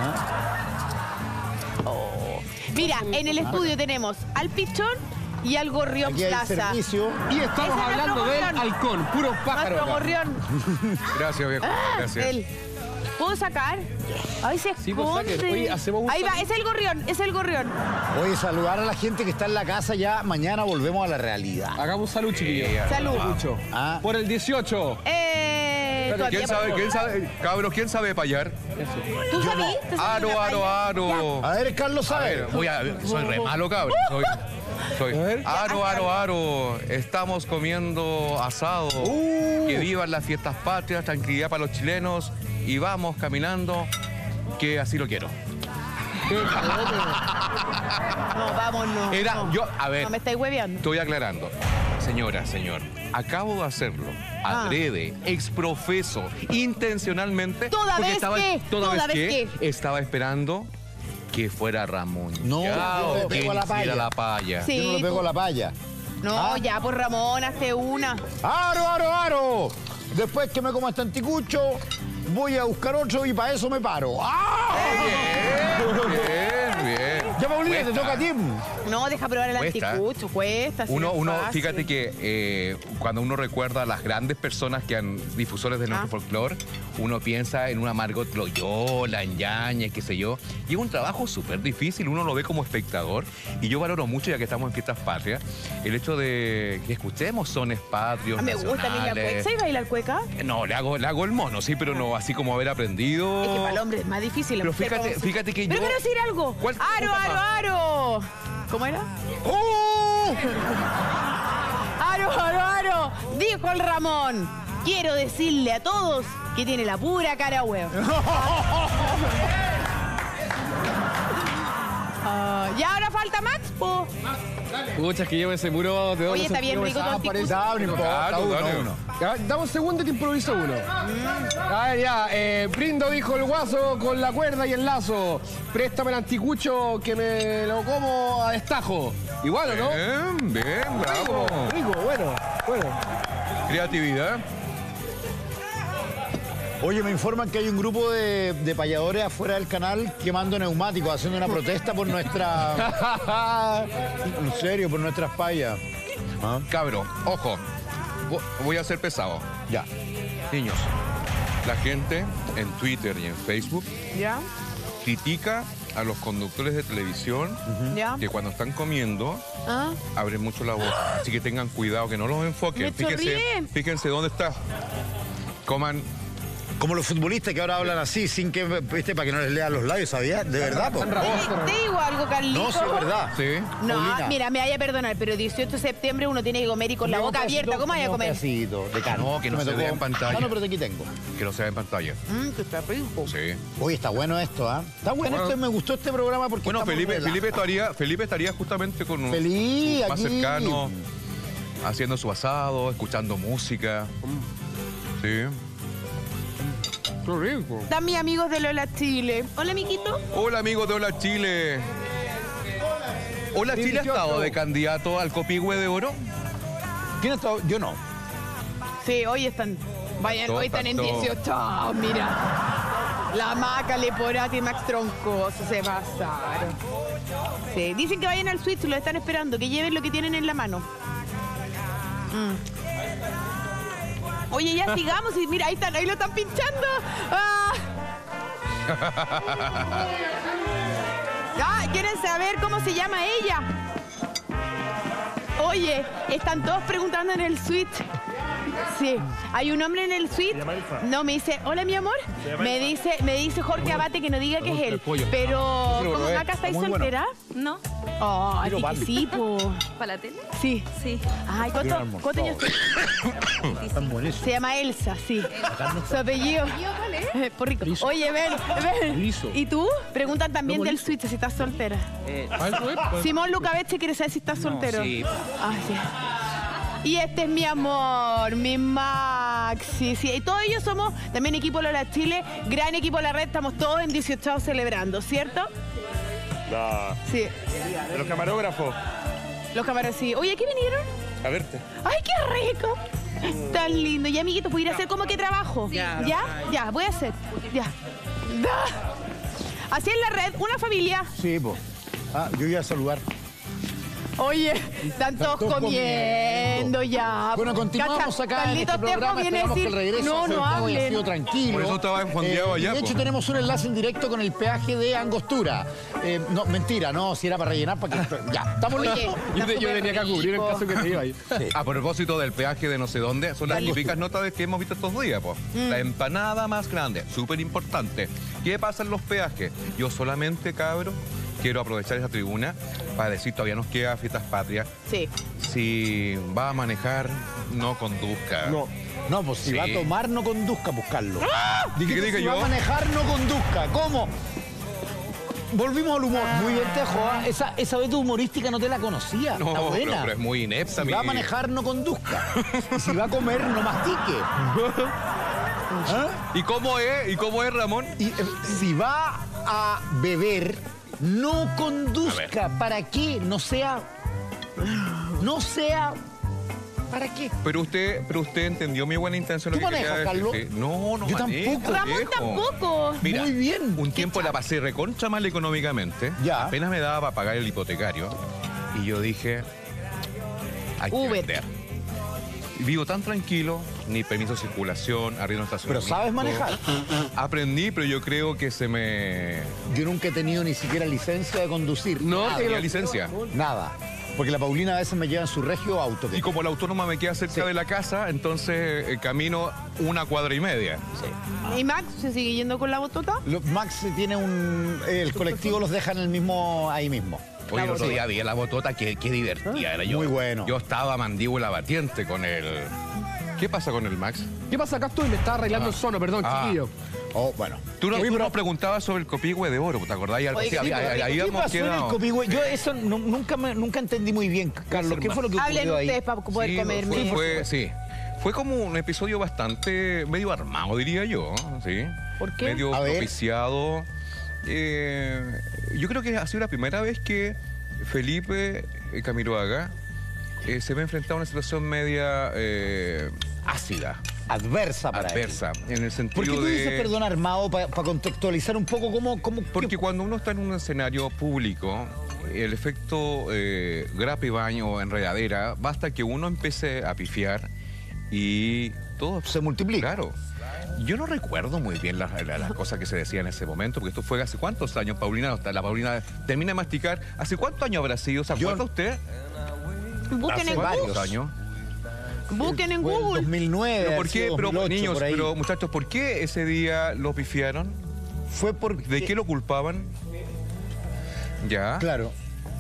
Mira, en el estudio tenemos al Pichón y al Gorrión Aquí hay Plaza. servicio. Y Ese estamos es hablando nuestro del gorrión. halcón, puros pájaros. Nuestro acá. Gorrión. Gracias, viejo. Gracias. Él. ¿Puedo sacar? Ay, se Sí, pues, esconde. saquen. Oye, hacemos un Ahí va, saque. es el Gorrión, es el Gorrión. Oye, saludar a la gente que está en la casa ya. Mañana volvemos a la realidad. Hagamos salud, chiquillos. Salud. Mucho. Ah. Por el dieciocho. Eh, todavía ¿Quién sabe, pasó. quién sabe, cabros, quién sabe payar? ¿Tú salís? ¿Tú salís Aro, a la aro, calle? aro. A ver, Carlos A ver, sabe. voy a, soy re malo, cabrón. Soy, soy. A ver. Aro, aro, aro. Estamos comiendo asado. Uh. Que vivan las fiestas patrias, tranquilidad para los chilenos. Y vamos caminando, que así lo quiero. No, vámonos. Era, no. yo, a ver, No me estáis hueveando. estoy aclarando. Señora, señor, acabo de hacerlo. Ah. Adrede, exprofeso, intencionalmente. ¿Toda porque vez estaba, qué? Toda, ¿Toda vez vez que estaba esperando que fuera Ramón. No, Yao, yo le que pego a la hiciera palla. la palla. Sí. Yo no le pego tú- la palla. No, Ah. ya, pues Ramón, hazte una. ¡Aro, aro, aro! Después que me coma este anticucho, voy a buscar otro y para eso me paro. ¡Ah! Bien, bien, bien. Ya, Paulina, te Cuesta. toca a ti. No, deja probar el Cuesta. anticucho, cuesta. sí, Uno, no es uno, fácil. fíjate que eh, cuando uno recuerda a las grandes personas que han difusores de nuestro Ah. folclore, uno piensa en una Margot Loyola, en Yáñez, qué sé yo. Y es un trabajo súper difícil, uno lo ve como espectador. Y yo valoro mucho, ya que estamos en fiestas patrias, el hecho de que escuchemos sones patrios, Ah, me gusta a mí la cueca. nacionales. ¿Sabes bailar cueca? No, le hago, le hago el mono, sí, pero no así como haber aprendido. Es que para el hombre es más difícil. Pero no sé fíjate- cómo- fíjate que Pero yo- quiero decir algo. ¿Cuál- ¡Aro, cuál aro, aro! ¿Cómo era? ¡Oh! ¡Aro, aro, aro! Dijo el Ramón. Quiero decirle a todos que tiene la pura cara huevo. Ah, y ahora falta Max, po. Pucha, es que yo ese puro de Oye, está bien rico tu anticucho. Da, no importa, Claro, uno, dale. uno. Ya, dame un segundo y te improviso uno. A ver, ya. Eh, brindo, dijo el guaso, con la cuerda y el lazo. Préstame el anticucho que me lo como a destajo. Igual, ¿o no? Bien, bien, bravo. Rico, bueno, bueno. Creatividad. Oye, me informan que hay un grupo de, de payadores afuera del canal quemando neumáticos, haciendo una protesta por nuestra... En serio, por nuestras payas. ¿Ah? Cabro, ojo, vo- voy a ser pesado. Ya. Niños, la gente en Twitter y en Facebook ¿Ya? critica a los conductores de televisión ¿Ya? que cuando están comiendo ¿Ah? abren mucho la boca. Así que tengan cuidado, que no los enfoquen. Me Fíjense, chorrié. fíjense dónde está. Coman. Como los futbolistas que ahora hablan así, sin que, viste, para que no les lean los labios, ¿sabías? ¿De verdad, po? ¿Te, te digo algo, Carlito? No, sí, es verdad. Sí. No, Paulina. mira, me vaya a perdonar, pero dieciocho de septiembre uno tiene que comer y con la Come un boca pedacito, abierta. ¿Cómo vaya a come comer? Un pedacito de carne. No, que no Me se tocó- vea en pantalla. Ah, no, pero de aquí tengo. Que lo se vea en pantalla. Mmm, que está rico. Sí. Oye, está bueno esto, ¿ah? Está bueno, Bueno. esto, me gustó este programa porque Bueno, estamos Felipe, relajados. Felipe estaría, Felipe estaría justamente con un Feliz, su más aquí. cercano, haciendo su asado, escuchando música. Sí. Qué rico. Están mis amigos de Lola Chile. Hola, miquito. Hola amigos de Hola Chile. Hola Chile ha estado de candidato al Copihue de Oro. ¿Quién ha estado? Yo no. Sí, hoy están. Vayan, Todo hoy están en tanto- dieciocho. Oh, mira. La Maca, Leporati y Max Troncoso se pasaron. Sí, dicen que vayan al Switch, lo están esperando, que lleven lo que tienen en la mano. Mm. Oye, ya sigamos y mira, ahí, están, ahí lo están pinchando. ¡Ah! Ah, ¿quieren saber cómo se llama ella? Oye, están todos preguntando en el Switch. Sí, hay un hombre en el suite. No, me dice, hola mi amor. Me dice, me dice Jorge Abate que no diga que es él. Pero, Pero, ¿cómo eh, acá estáis muy bueno. soltera? No, Oh, a Quiero ti que Bambi. sí, po. ¿para la tele? Sí. Sí. Ay, ¿cuánto, Quiero almorzar. ¿cuántos años tiene? Están buenísimos. Se llama Elsa, sí. Su apellido. ¿Cuál es? Eh, Por rico. Oye, ven, ven. Liso. ¿Y tú? Preguntan también Lomo del liso. Switch si estás soltera. Ah, eso es, pues. Simón Lucabeche quiere saber si estás soltero. sí. Ah, sí. Y este es mi amor, mi Maxi. Sí, y todos ellos somos también equipo Lola Chile, gran equipo La Red, estamos todos en dieciocho celebrando, ¿cierto? La- Sí. de los camarógrafos. Los camarones, sí. Oye, ¿qué vinieron? A verte. ¡Ay, qué rico! Tan lindo. Y amiguitos, ¿puedo ir a hacer como que trabajo? ¿Ya? Ya, voy a hacer. Ya. Da. Así es La Red, una familia. Sí, pues. Ah, yo iba a saludar. Oye, están todos todos comiendo ya. Bueno, continuamos Cacha, acá en Carlitos este Tejo programa. viene a Esperamos que decir, el regreso no, a no Santiago haya sido hablen. tranquilo. Por eso estaba enfondeado allá, y de po. hecho, tenemos un enlace en directo con el peaje de Angostura. Eh, no, mentira, no, si era para rellenar, para que... Ya, estamos Oye, listos. Yo, te- yo súper tenía que cubrir en rico. caso que te iba ahí. A propósito del peaje de no sé dónde, son las Dale. típicas notas que hemos visto estos días, pues. La empanada más grande, súper importante. ¿Qué pasa en los peajes? Yo solamente, cabros, quiero aprovechar esa tribuna para decir, todavía nos queda Fiestas Patrias. Sí. Si va a manejar, no conduzca. No, no, pues si Sí. va a tomar, no conduzca, buscarlo. Dije que diga si yo. va a manejar, no conduzca. ¿Cómo? Volvimos al humor. Muy bien, Tejo. ¿ah? Esa, esa vez humorística no te la conocía. No, Está pero, buena. pero es muy inepta. Si mi- va a manejar, no conduzca. Y si va a comer, no mastique. ¿Ah? ¿Y cómo es? ¿Y cómo es, Ramón? Y eh, si va a beber, no conduzca. ¿Para qué? No sea... No sea... ¿Para qué? Pero usted, pero usted entendió mi buena intención. lo ¿Tú que quería manejas, decir. Carlos? Sí. No, no Yo manejo, tampoco. Ramón viejo. tampoco. Mira, Muy bien. un tiempo la pasé recontra mal económicamente. Ya. Apenas me daba para pagar el hipotecario. Y yo dije, hay que Uber. vender. Y vivo tan tranquilo, ni permiso de circulación, arriendo Pero estacionamiento. ¿sabes manejar? Aprendí, pero yo creo que se me... Yo nunca he tenido ni siquiera licencia de conducir. No, Ah, te tenía lo- licencia. Nada. Porque la Paulina a veces me lleva en su regio auto. que- Y como la autónoma me queda cerca Sí. de la casa, entonces eh, camino una cuadra y media. ¿Y Max se sigue yendo con la botota? Lo- Max tiene un... El colectivo los deja en el mismo... Ahí mismo. Oye, el otro botota. día vi a la botota, qué, qué divertida era yo. Muy bueno. Yo estaba mandíbula batiente con el... ¿Qué pasa con el Max? ¿Qué pasa acá? Estoy, me estaba arreglando Ah. el sono, perdón, Ah. chiquillo. Oh, bueno. Tú, no, Oye, tú pero- nos preguntabas sobre el copihue de oro, ¿te acordás? Y algo Oye, así, sí, ahí- pero ahí, ahí ¿Qué hemos pasó en el quedado. copihue? Yo eso no- nunca, me- nunca entendí muy bien, Carlos. ¿Qué fue lo que Hablen ocurrió ahí? ustedes para poder Sí, comerme. Fue, fue- sí. Fue como un episodio bastante medio armado, diría yo, ¿sí? ¿Por qué? Medio A ver. propiciado. Eh, yo creo que ha sido la primera vez que Felipe eh, Camiroaga eh, se ve enfrentado a una situación media eh, ácida, Adversa para él. adversa, en el sentido ¿Por qué tú de... dices perdón armado para contextualizar un poco cómo... cómo Porque qué- cuando uno está en un escenario público, el efecto eh, grapa y baño o enredadera, basta que uno empiece a pifiar y todo se multiplica? Claro. Yo no recuerdo muy bien las, las- las cosas que se decían en ese momento, porque esto fue hace cuántos años, Paulina. Hasta La Paulina termina de masticar. ¿Hace cuántos años habrá sido? ¿Se Yo- acuerda usted? Busquen Hace en varios Google. años. Busquen en Fue el Google. dos mil nueve, ¿Pero por ha sido qué? Pero dos mil ocho, niños, por ahí. pero muchachos, ¿por qué ese día lo pifiaron? Fue porque... ¿De qué lo culpaban? Ya. Claro.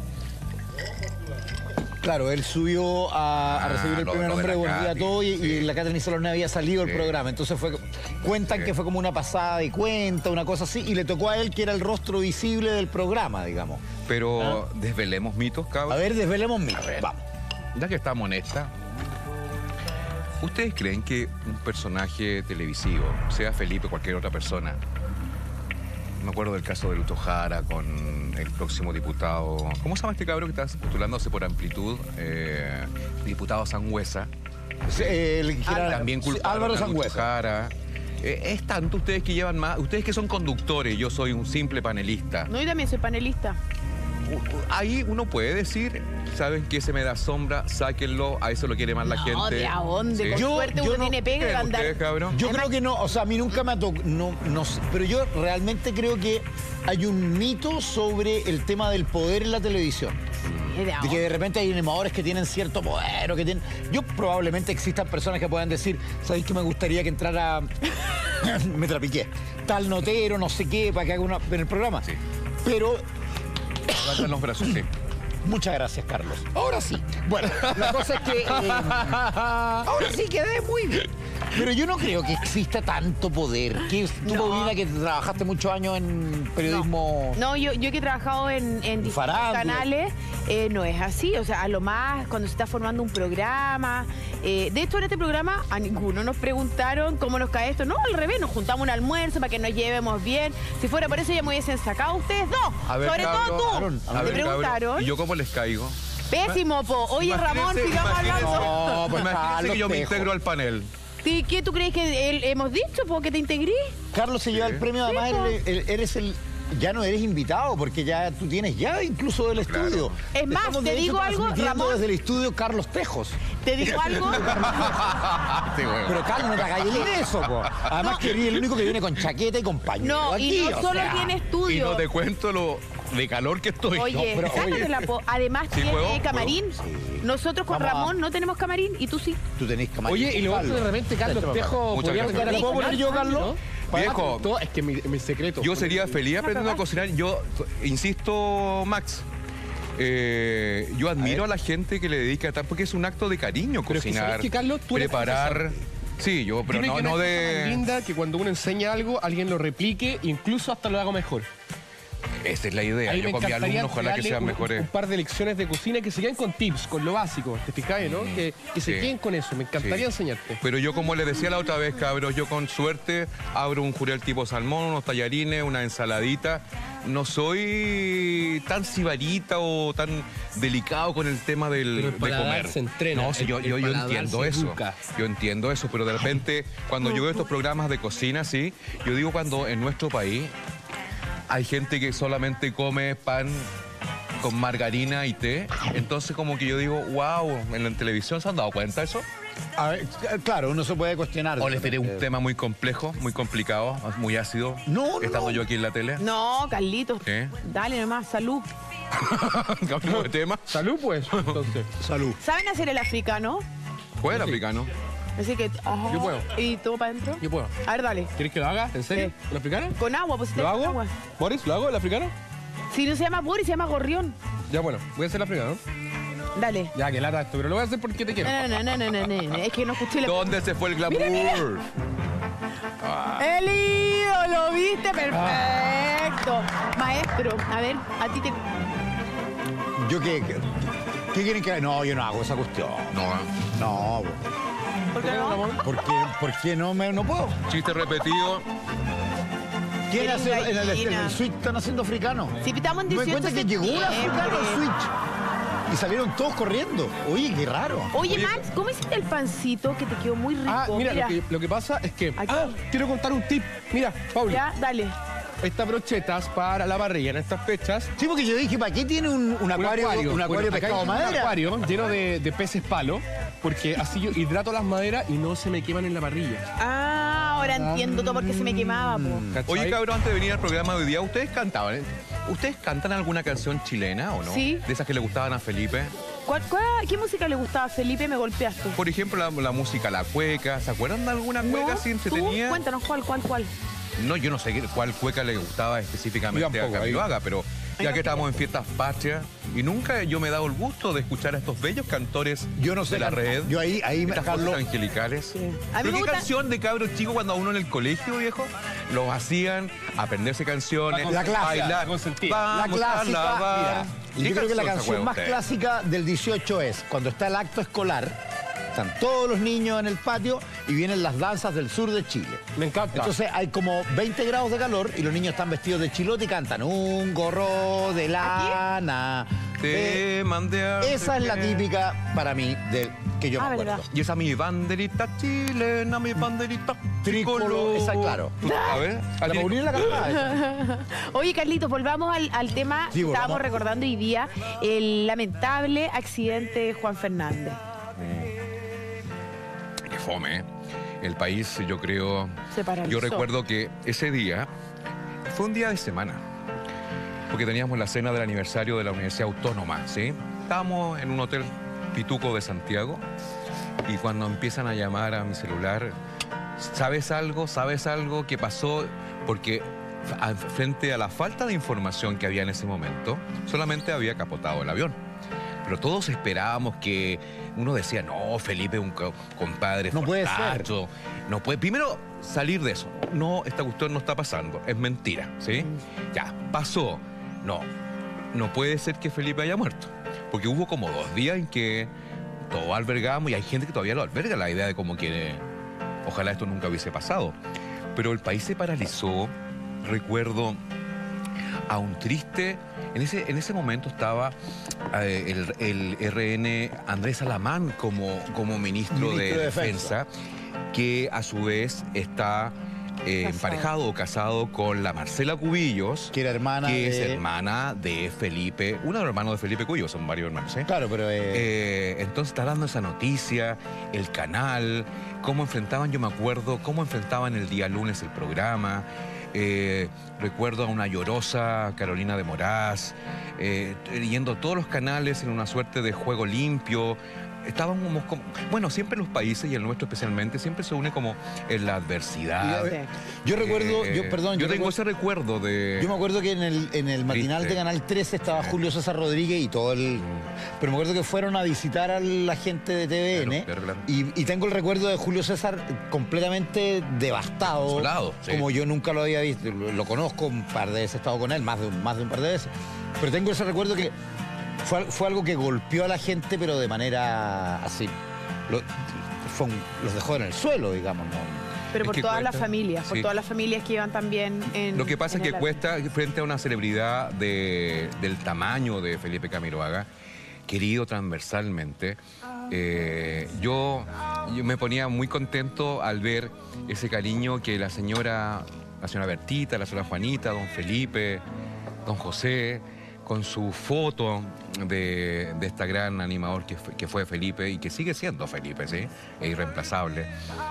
Claro, él subió a, a Ah, recibir el lo- primer lo de nombre de la Buen Día a Katy, todo y, sí. y la Catherine Solano había salido el Sí. programa. Entonces fue cuentan Sí. que fue como una pasada y cuenta, una cosa así, y le tocó a él que era el rostro visible del programa, digamos. Pero desvelemos mitos, A cabros. ver, desvelemos mil. ver. Vamos. Ya que estamos en esta, ¿ustedes creen que un personaje televisivo, sea Felipe o cualquier otra persona, me acuerdo del caso de Luto Jara con el próximo diputado, ¿cómo se llama este cabrón que está postulándose por amplitud? Eh, diputado Sangüesa. El, que era- También sí, culparon Álvaro a Lucho Sangüesa. Jara. Eh, es tanto ustedes que llevan más, ustedes que son conductores, yo soy un simple panelista. No, yo también soy panelista. Ahí uno puede decir, ¿saben qué? Se me da sombra, sáquenlo, a eso lo quiere más la No, gente. ¿de a dónde? Sí. Con Yo- suerte yo uno no- tiene pega y ¿Creen va a andar. ustedes, cabrón? Yo Además- creo que no, o sea, a mí nunca me ha tocado, no, no sé, pero yo realmente creo que hay un mito sobre el tema del poder en la televisión. Es de a De que dónde. de repente hay animadores que tienen cierto poder o que tienen... Yo probablemente existan personas que puedan decir, ¿sabéis que me gustaría que entrara... me trapiqué. Tal notero, no sé qué, para que haga una... en el programa. Sí. Pero... Levantan los brazos, sí. Muchas gracias, Carlos. Ahora sí. Bueno, la cosa es que... eh, ahora sí quedé muy bien. Pero yo no creo que exista tanto poder. Que tú, No. Paulina, que trabajaste muchos años en periodismo... No, yo, yo que he trabajado en, en distintos Farándula. canales, eh, no es así. O sea, a lo más cuando se está formando un programa. eh, de hecho, en este programa a ninguno nos preguntaron cómo nos cae esto. No, al revés, nos juntamos un almuerzo para que nos llevemos bien. Si fuera por eso ya me hubiesen sacado ustedes dos. A ver, Sobre cabros, todo tú. cabrón, a Te ver, preguntaron. ¿Y yo cómo les caigo? Pésimo, po. Oye, Ramón, Imagínense- sigamos imagínense- hablando. No, pues, Imagínense Carlos que yo me Tejo. integro al panel. ¿Sí? ¿Qué tú crees que él- hemos dicho, po, que te integré? Carlos se lleva el premio, además Sí, po. eres, el- eres el... Ya no eres invitado, porque ya tú tienes ya incluso del Claro. estudio. Es más, Estamos, te de hecho, digo algo, transmitiendo Ramón. desde el estudio Carlos Tejos. ¿Te digo algo? Sí, bueno. Pero Carlos, no te hagas eso, po. Además que eres el único que viene con chaqueta y con pañuelo. No, aquí, y no o solo sea. tiene Y estudio. no te cuento lo de calor que estoy. Oye, No, pero, sácatela, po. Además ¿Sí tiene puedo? camarín. Sí. Nosotros con Vamos a- Ramón no tenemos camarín y tú sí. Tú tenés camarín. Oye, y lo otro de repente, Carlos Tejo, Muchas podría gracias. aprender a ¿La puedo cocinar, poner yo, Carlos? ¿no? Viejo. Todo- es que mi, mi secreto. Yo sería feliz aprendiendo a cocinar. Yo, insisto, Max, eh, yo admiro a, la gente que le dedica tanto, porque es un acto de cariño Pero es que, cocinar, ¿sabes qué, Carlos? Tú eres preparar. Sí, yo, pero Dime no, que no una cosa más de. linda que cuando uno enseña algo, alguien lo replique, incluso hasta lo haga mejor. Esa es la idea. Ahí Yo me con mi encantaría alumno, ojalá que darle sean un, mejores. un par de lecciones de cocina que se queden con tips, con lo básico, ¿te fijas, no? Que, que se Sí. queden con eso, me encantaría Sí. enseñarte. Pero yo, como les decía la otra vez, cabros, yo con suerte abro un jurel tipo salmón, unos tallarines, una ensaladita. No soy tan sibarita o tan delicado con el tema del, Pero el de paladar comer. se entrena, No, sí, el- yo, el yo, yo paladar entiendo se eso. educa. Yo entiendo eso, pero de repente, cuando yo veo estos programas de cocina, sí, yo digo cuando en nuestro país hay gente que solamente come pan con margarina y té, entonces como que yo digo, wow, en la televisión se han dado cuenta de eso. A ver, claro, uno se puede cuestionar. O les diré un Eh, tema muy complejo, muy complicado, muy ácido, No, no, estando no. yo aquí en la tele. No, Carlitos. ¿Qué? Dale nomás, salud. Cambiamos de tema. Salud, pues, entonces. Salud. ¿Saben hacer el africano? Juega el africano. Así que. ajá. Yo puedo. ¿Y todo para adentro? Yo puedo. A ver, dale. ¿Quieres que lo haga? ¿En serio? Sí. ¿El africano? Con agua, pues si te ¿Lo con hago? agua. ¿Boris, lo hago el africano? Si no se llama Boris, se llama Gorrión. Ya, bueno, voy a hacer el africano. Dale. Ya, que lata esto, pero lo voy a hacer porque te quiero. No, no, no, no, no, no, no. Es que no escuché la. ¿Dónde se fue el glamour? Mira, mira. El ídolo, ¿viste? Perfecto. Maestro, a ver, a ti te. ¿Yo qué? ¿Qué, qué quieren que haga? No, yo no hago esa cuestión. No, ¿eh? No, ¿Por qué no? ¿por qué, por qué no, me, no puedo? Chiste repetido. ¿Quién Eres hace en el, en gallina. el Switch están haciendo africano? Si estamos en Me doy dieciocho cuenta que llegó un africano al septiembre. Switch y salieron todos corriendo. Oye, qué raro. Oye, Oye, Max, ¿cómo hiciste el pancito que te quedó muy rico? Ah, mira, Lo, que, lo que pasa es que... Aquí. Ah, quiero contar un tip. Mira, Pauli, Ya, dale. estas brochetas para la parrilla en estas fechas... Sí, porque yo dije, ¿para qué tiene un, un acuario, un acuario, Bueno, de acá pescado hay de un madera? acuario lleno de, de peces palo, porque así yo hidrato las maderas y no se me queman en la parrilla. Ah, ahora entiendo todo porque se me quemaba, po. ¿Cachai? Oye, cabrón, antes de venir al programa de hoy día, ¿ustedes cantaban? eh? ¿Ustedes cantan alguna canción chilena o no? Sí. De esas que le gustaban a Felipe. ¿Cuál, cuál- qué música le gustaba a Felipe? Me golpeaste. Por ejemplo, la, la música La Cueca. ¿Se acuerdan de alguna cueca así ¿Tú? entretenida? Cuéntanos cuál, cuál, cuál. No, yo no sé qué- cuál cueca le gustaba específicamente Yo tampoco, a Camilo ahí. Haga, pero ya que estamos en fiestas patrias y nunca yo me he dado el gusto de escuchar a estos bellos cantores Yo no sé de la cantar. red. Yo ahí- ahí me- estas Carlos- voces angelicales. A mí ¿Pero me qué gusta- canción de cabros chicos cuando a uno en el colegio, viejo? Los hacían aprenderse canciones, La clásica, bailar, la consentida. La vamos clásica, a lavar. mira, y ¿Qué yo creo que la se canción acuerda más usted? clásica del dieciocho es cuando está el acto escolar, están todos los niños en el patio y vienen las danzas del sur de Chile. Me encanta. Entonces hay como veinte grados de calor y los niños están vestidos de chilote y cantan un gorro de lana, Te Eh, mandé a... Esa es la típica para mí de que yo Ah, me acuerdo. ¿verdad? Y esa mi banderita chilena, mi banderita Tricolor, esa, claro. A ver, La alguien- Paulina la cantaba esa. Oye, Carlitos, volvamos al, al tema. Sí, volvamos. Estábamos recordando hoy día el lamentable accidente de Juan Fernández. Qué fome, ¿eh? El país, yo creo... Se paralizó. Yo recuerdo que ese día fue un día de semana, porque teníamos la cena del aniversario de la Universidad Autónoma, ¿sí? Estábamos en un hotel pituco de Santiago y cuando empiezan a llamar a mi celular, ¿sabes algo? ¿Sabes algo que pasó? Porque a- frente a la falta de información que había en ese momento, solamente había capotado el avión. Pero todos esperábamos que uno decía, no, Felipe, un co- compadre No puede ser. fortacho, no puede. Primero, salir de eso. No, esta cuestión no está pasando. Es mentira, ¿sí? Ya, pasó. No, no puede ser que Felipe haya muerto. Porque hubo como dos días en que todos albergábamos, y hay gente que todavía lo alberga, la idea de como que ojalá esto nunca hubiese pasado. Pero el país se paralizó. Recuerdo a un triste... En ese, en ese momento estaba eh, el, el R N Andrés Alamán como, como ministro, Ministro de, de Defensa, que a su vez está eh, Casado. emparejado o casado con la Marcela Cubillos, Que era hermana que es de- hermana de Felipe, uno de los hermanos de Felipe Cubillos, son varios hermanos, ¿eh? Claro, pero... eh, Eh, entonces está dando esa noticia, el canal, cómo enfrentaban, yo me acuerdo, cómo enfrentaban el día lunes el programa. Eh, recuerdo a una llorosa Carolina de Moraz, eh, yendo todos los canales en una suerte de juego limpio. Estábamos como, bueno, siempre los países, y el nuestro especialmente, siempre se une como en la adversidad. y, eh, yo recuerdo, Eh, yo, perdón, yo yo, tengo recuerdo- ese recuerdo de... yo me acuerdo que en el, en el matinal Triste. de Canal trece estaba Julio César Rodríguez y todo el... Pero me acuerdo que fueron a visitar a la gente de T V N Claro, claro, claro. Y, y tengo el recuerdo de Julio César completamente devastado. Desolado, sí. Como yo nunca lo había visto. Lo, lo conozco un par de veces, he estado con él, más de, un- más de un par de veces. Pero tengo ese recuerdo que fue, al- fue algo que golpeó a la gente, pero de manera así. Lo- fue un- los dejó en el suelo, digamos, ¿no? Pero Es por que todas las cuesta, familias, por sí. todas las familias que iban también en... Lo que pasa en es que el- cuesta, frente a una celebridad de- del tamaño de Felipe Camiroaga, querido transversalmente, eh, yo, yo me ponía muy contento al ver ese cariño que la señora, la señora Bertita, la señora Juanita, don Felipe, don José, con su foto de, de este gran animador que fue, que fue Felipe y que sigue siendo Felipe, ¿sí? Es irreemplazable.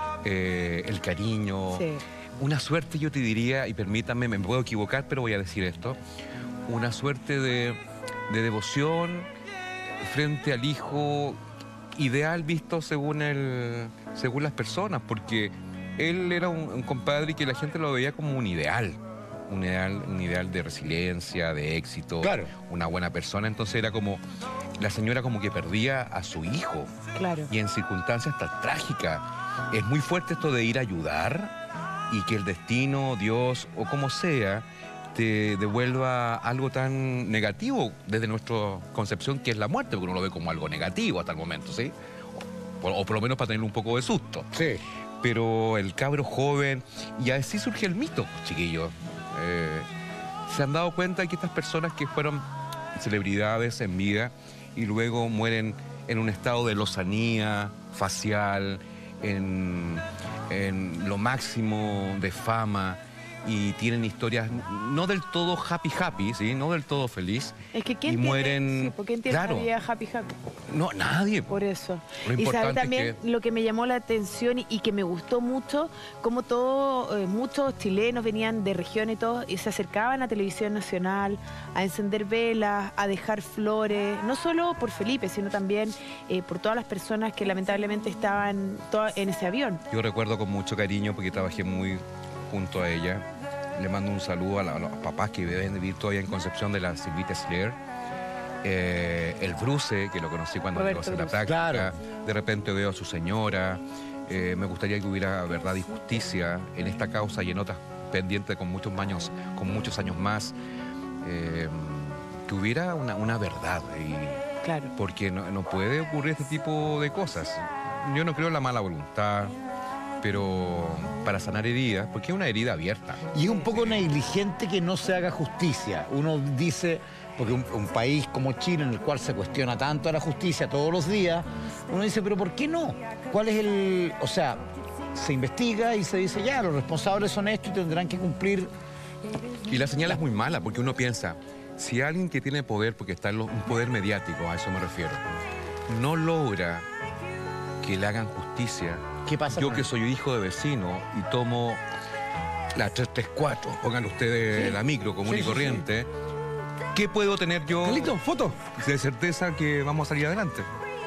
Eh, el cariño, Sí. una suerte, yo te diría, y permítanme, me puedo equivocar, pero voy a decir esto, una suerte de, de devoción frente al hijo ideal visto según, el, según las personas, porque él era un, un compadre que la gente lo veía como un ideal. Un ideal, un ideal de resiliencia, de éxito, Claro. una buena persona. Entonces era como, la señora como que perdía a su hijo Claro. y en circunstancias tan trágicas. Es muy fuerte esto de ir a ayudar y que el destino, Dios o como sea, te devuelva algo tan negativo desde nuestra concepción que es la muerte, porque uno lo ve como algo negativo hasta el momento, ¿sí? O, o por lo menos para tener un poco de susto. Sí. Pero el cabro joven, y así surge el mito, chiquillos. Eh, se han dado cuenta de que estas personas que fueron celebridades en vida y luego mueren en un estado de lozanía facial, en, en lo máximo de fama, y tienen historias no del todo happy happy, ¿sí? No del todo feliz. Es que ¿quién y tiene, mueren, sí, porque ¿quién tiene claro, una vida happy happy? no, nadie. Por eso. Lo Y importante sabe es también que- lo que me llamó la atención y, y que me gustó mucho, como todos, eh, muchos chilenos venían de regiones y todo, y se acercaban a Televisión Nacional a encender velas, a dejar flores, no solo por Felipe, sino también eh, por todas las personas que lamentablemente estaban todas en ese avión. Yo recuerdo con mucho cariño porque trabajé muy junto a ella. Le mando un saludo a, la- a los papás que deben vivir todavía en Concepción, de la Silvita Sler. Eh, el Bruce, que lo conocí cuando Roberto llegó a hacer la Bruce. práctica. Claro. De repente veo a su señora. Eh, me gustaría que hubiera verdad y justicia en esta causa y en otras pendientes con muchos años, con muchos años más. Eh, que hubiera una, una verdad. Y, Claro. porque no, no puede ocurrir este tipo de cosas. Yo no creo en la mala voluntad, pero para sanar heridas, porque es una herida abierta. Y es un poco negligente que no se haga justicia. Uno dice, porque un, un país como Chile, en el cual se cuestiona tanto a la justicia todos los días, uno dice, pero ¿por qué no? ¿Cuál es el...? O sea, se investiga y se dice, ya, los responsables son estos y tendrán que cumplir. Y la señal es muy mala, porque uno piensa, si alguien que tiene poder, porque está en lo- un poder mediático, a eso me refiero, no logra que le hagan justicia. ¿Qué pasa Yo con que eso? soy hijo de vecino y tomo la tres tres cuatro, pongan ustedes la micro común Sí, y sí, corriente, ¿qué puedo tener yo Carlito, foto. de certeza que vamos a salir adelante?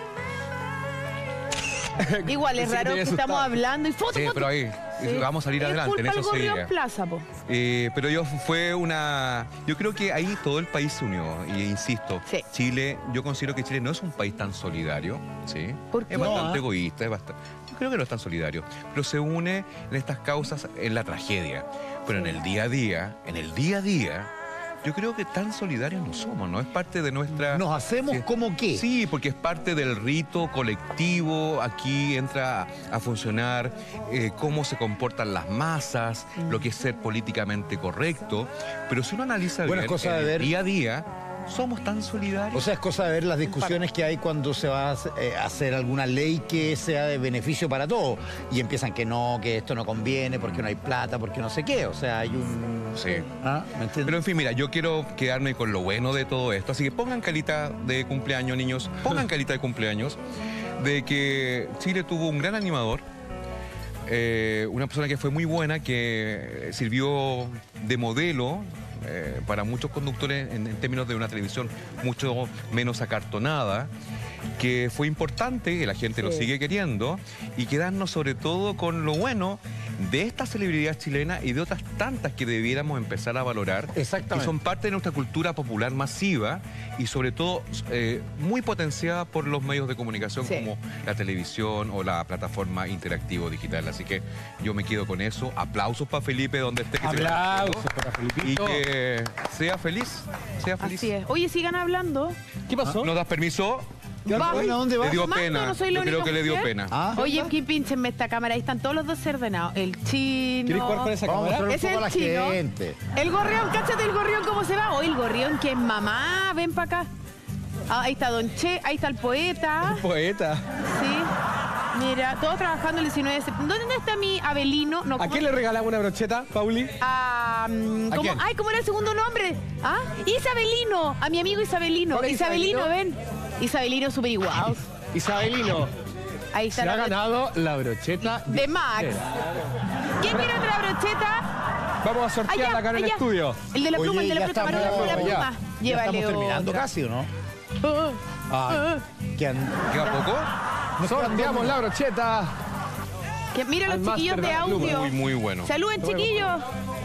Igual es Pensé que raro te que había estamos asustado. hablando y foto, Sí, foto. pero ahí Sí. vamos a salir Es adelante, en culpa eso del se Gorrión diga. Plaza, po. Eh, pero yo fue una... Yo creo que ahí todo el país se unió. Y insisto, Sí. Chile, yo considero que Chile no es un país tan solidario, ¿sí? ¿Por qué? Es bastante No, ¿ah? egoísta, es bastante... Yo creo que no es tan solidario. Pero se une en estas causas en la tragedia. Pero en el día a día, en el día a día, yo creo que tan solidarios no somos, ¿no? Es parte de nuestra... ¿Nos hacemos Sí. como qué? Sí, porque es parte del rito colectivo, aquí entra a funcionar eh, cómo se comportan las masas, lo que es ser políticamente correcto, pero si uno analiza Bueno, es bien, cosa en de el ver- día a día, somos tan solidarios. O sea, es cosa de ver las discusiones que hay cuando se va a hacer- eh, hacer alguna ley que sea de beneficio para todos. Y empiezan que no, que esto no conviene, porque no hay plata, porque no sé qué. O sea, hay un... Sí. ¿Ah? ¿Me entiendes? Pero en fin, mira, yo quiero quedarme con lo bueno de todo esto, así que pongan carita de cumpleaños, niños, pongan carita de cumpleaños, de que Chile tuvo un gran animador, eh, una persona que fue muy buena, que sirvió de modelo eh, para muchos conductores en, en términos de una televisión mucho menos acartonada, que fue importante, que la gente lo sigue queriendo, y quedarnos sobre todo con lo bueno de esta celebridad chilena y de otras tantas que debiéramos empezar a valorar, Exactamente. que son parte de nuestra cultura popular masiva y sobre todo eh, muy potenciada por los medios de comunicación Sí. como la televisión o la plataforma interactivo digital. Así que yo me quedo con eso. Aplausos para Felipe donde esté. Que se Aplausos conecte, para ¿no? Y Felipito. que sea feliz, sea feliz. Así es. Oye, sigan hablando. ¿Qué pasó? ¿Nos das permiso? Vamos. Bueno, ¿a dónde Le vas? dio Mando, pena. no soy la Yo creo única que le dio mujer. pena. ¿Ah? Oye, aquí pínchenme esta cámara, ahí están todos los dos cerdenados. El chino. ¿Quieres jugar con esa Vamos a cámara? mostrar un Ese poco a la es el chino. gente. El gorrión, cáchate el gorrión cómo se va. Oye, el gorrión que es mamá, ven para acá. Ah, ahí está Don Che, ahí está el poeta. Poeta. Sí. Mira, todos trabajando el diecinueve de septiembre. ¿Dónde está mi Abelino? No, ¿A ¿cómo- quién le regalamos una brocheta, Pauli? Ah, mm, ¿A ¿cómo? quién? Ay, ¿cómo era el segundo nombre? ¿Ah? Isabelino, a mi amigo Isabelino. Hola, Isabelino, Isabelino. ven. Isabelino súper igual. Isabelino, Ahí se está ha la brocheta ganado la brocheta de Max. ¿Quién quiere otra brocheta? Vamos a sortearla Allá, acá en el allá. estudio. El de la pluma, Oye, el de la ya pluma, estamos- camarógrafo de la ya. pluma. Ya Llévale estamos terminando otra. casi, ¿o no? Ah, Ah, que an- ¿Queda poco? nos quedan Sorteamos dos- la brocheta. Que mira Al los chiquillos máster de de la pluma. audio. Muy, muy bueno. Saluden, chiquillos.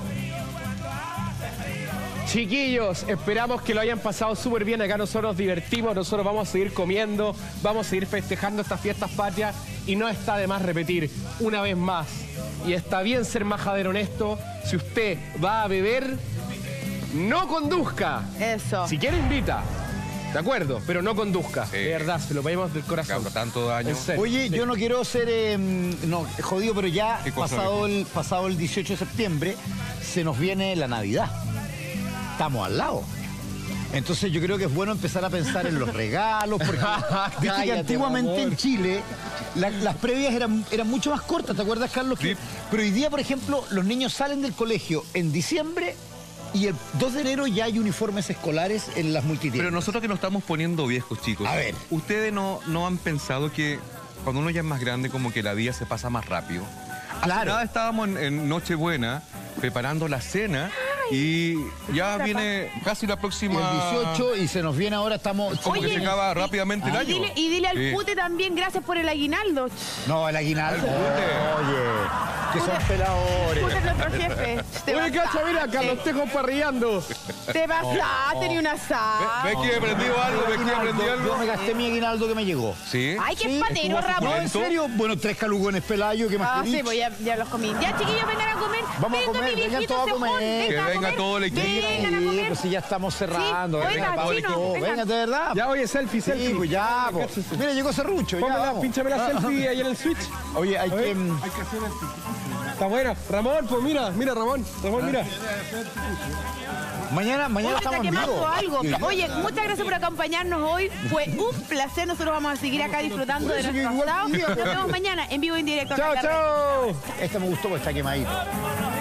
Chiquillos, esperamos que lo hayan pasado súper bien. Acá nosotros nos divertimos, nosotros vamos a seguir comiendo, vamos a seguir festejando estas fiestas patrias y no está de más repetir una vez más. Y está bien ser majadero honesto. Si usted va a beber, no conduzca. Eso. Si quiere, invita. De acuerdo, pero no conduzca. Sí. De verdad, se lo pedimos del corazón. Causa tanto daño. En serio. Oye, yo no quiero ser eh, no, jodido, pero ya ¿Qué cosa, pasado viejo? el, pasado el dieciocho de septiembre se nos viene la Navidad. Estamos al lado. Entonces yo creo que es bueno empezar a pensar en los regalos, porque viste que Cállate, antiguamente amor. en Chile la- las previas eran, eran mucho más cortas, ¿te acuerdas, Carlos? Que- Sí. Pero hoy día, por ejemplo, los niños salen del colegio en diciembre y el dos de enero ya hay uniformes escolares en las multitiendas. Pero nosotros que nos estamos poniendo viejos, chicos. A ver. ¿Ustedes no, no han pensado que cuando uno ya es más grande, como que la vida se pasa más rápido? Hace Claro. nada estábamos en, en Nochebuena preparando la cena y ya viene casi la Y próxima... el dieciocho y se nos viene ahora, estamos... Como que Oye, se acaba y- rápidamente el y año. dile, y dile al Sí. pute también, gracias por el aguinaldo. No, el aguinaldo. Al pute. Oye, que son peladores. Pute es nuestro jefe. Te Oye, cacha, mira, Carlos Tejo parrillando. Te pasaste ni una ¿Ves sal. ves que he aprendido algo? ¿Ves que he aprendido Yo algo? me gasté mi aguinaldo que me llegó. Sí. Ay, qué Sí, patero, estuvo Ramón. No, en serio. Bueno, tres calugones pelayo, ¿qué más Ah, querís? sí, pues ya, ya los comí. Ya, chiquillos, vengan a comer. Vamos a venga, comer, mi vengan viejito todos a cejón, comer. Que a venga comer. todo el equipo. Vengan a Sí, comer. pues si ya estamos cerrando. Sí, venga, oiga, todo el chino, equipo. venga. Venga, de verdad. Ya, oye, selfie, Sí, selfie. pues ya, pues. Mira, llegó Serrucho, ya Póngala, vamos. pínchame la selfie ahí en el switch. Oye, hay A ver, que... mm, hay que hacer el... Está buena. Ramón, pues mira, mira, Ramón. Ramón, mira. Mañana, mañana Oye, está estamos en quemando vivo. algo. Oye, muchas gracias por acompañarnos hoy. Fue un placer. Nosotros vamos a seguir acá disfrutando de nuestro asado. Nos vemos mañana en vivo y en directo. Chao, chao. Este me gustó porque está quemadito.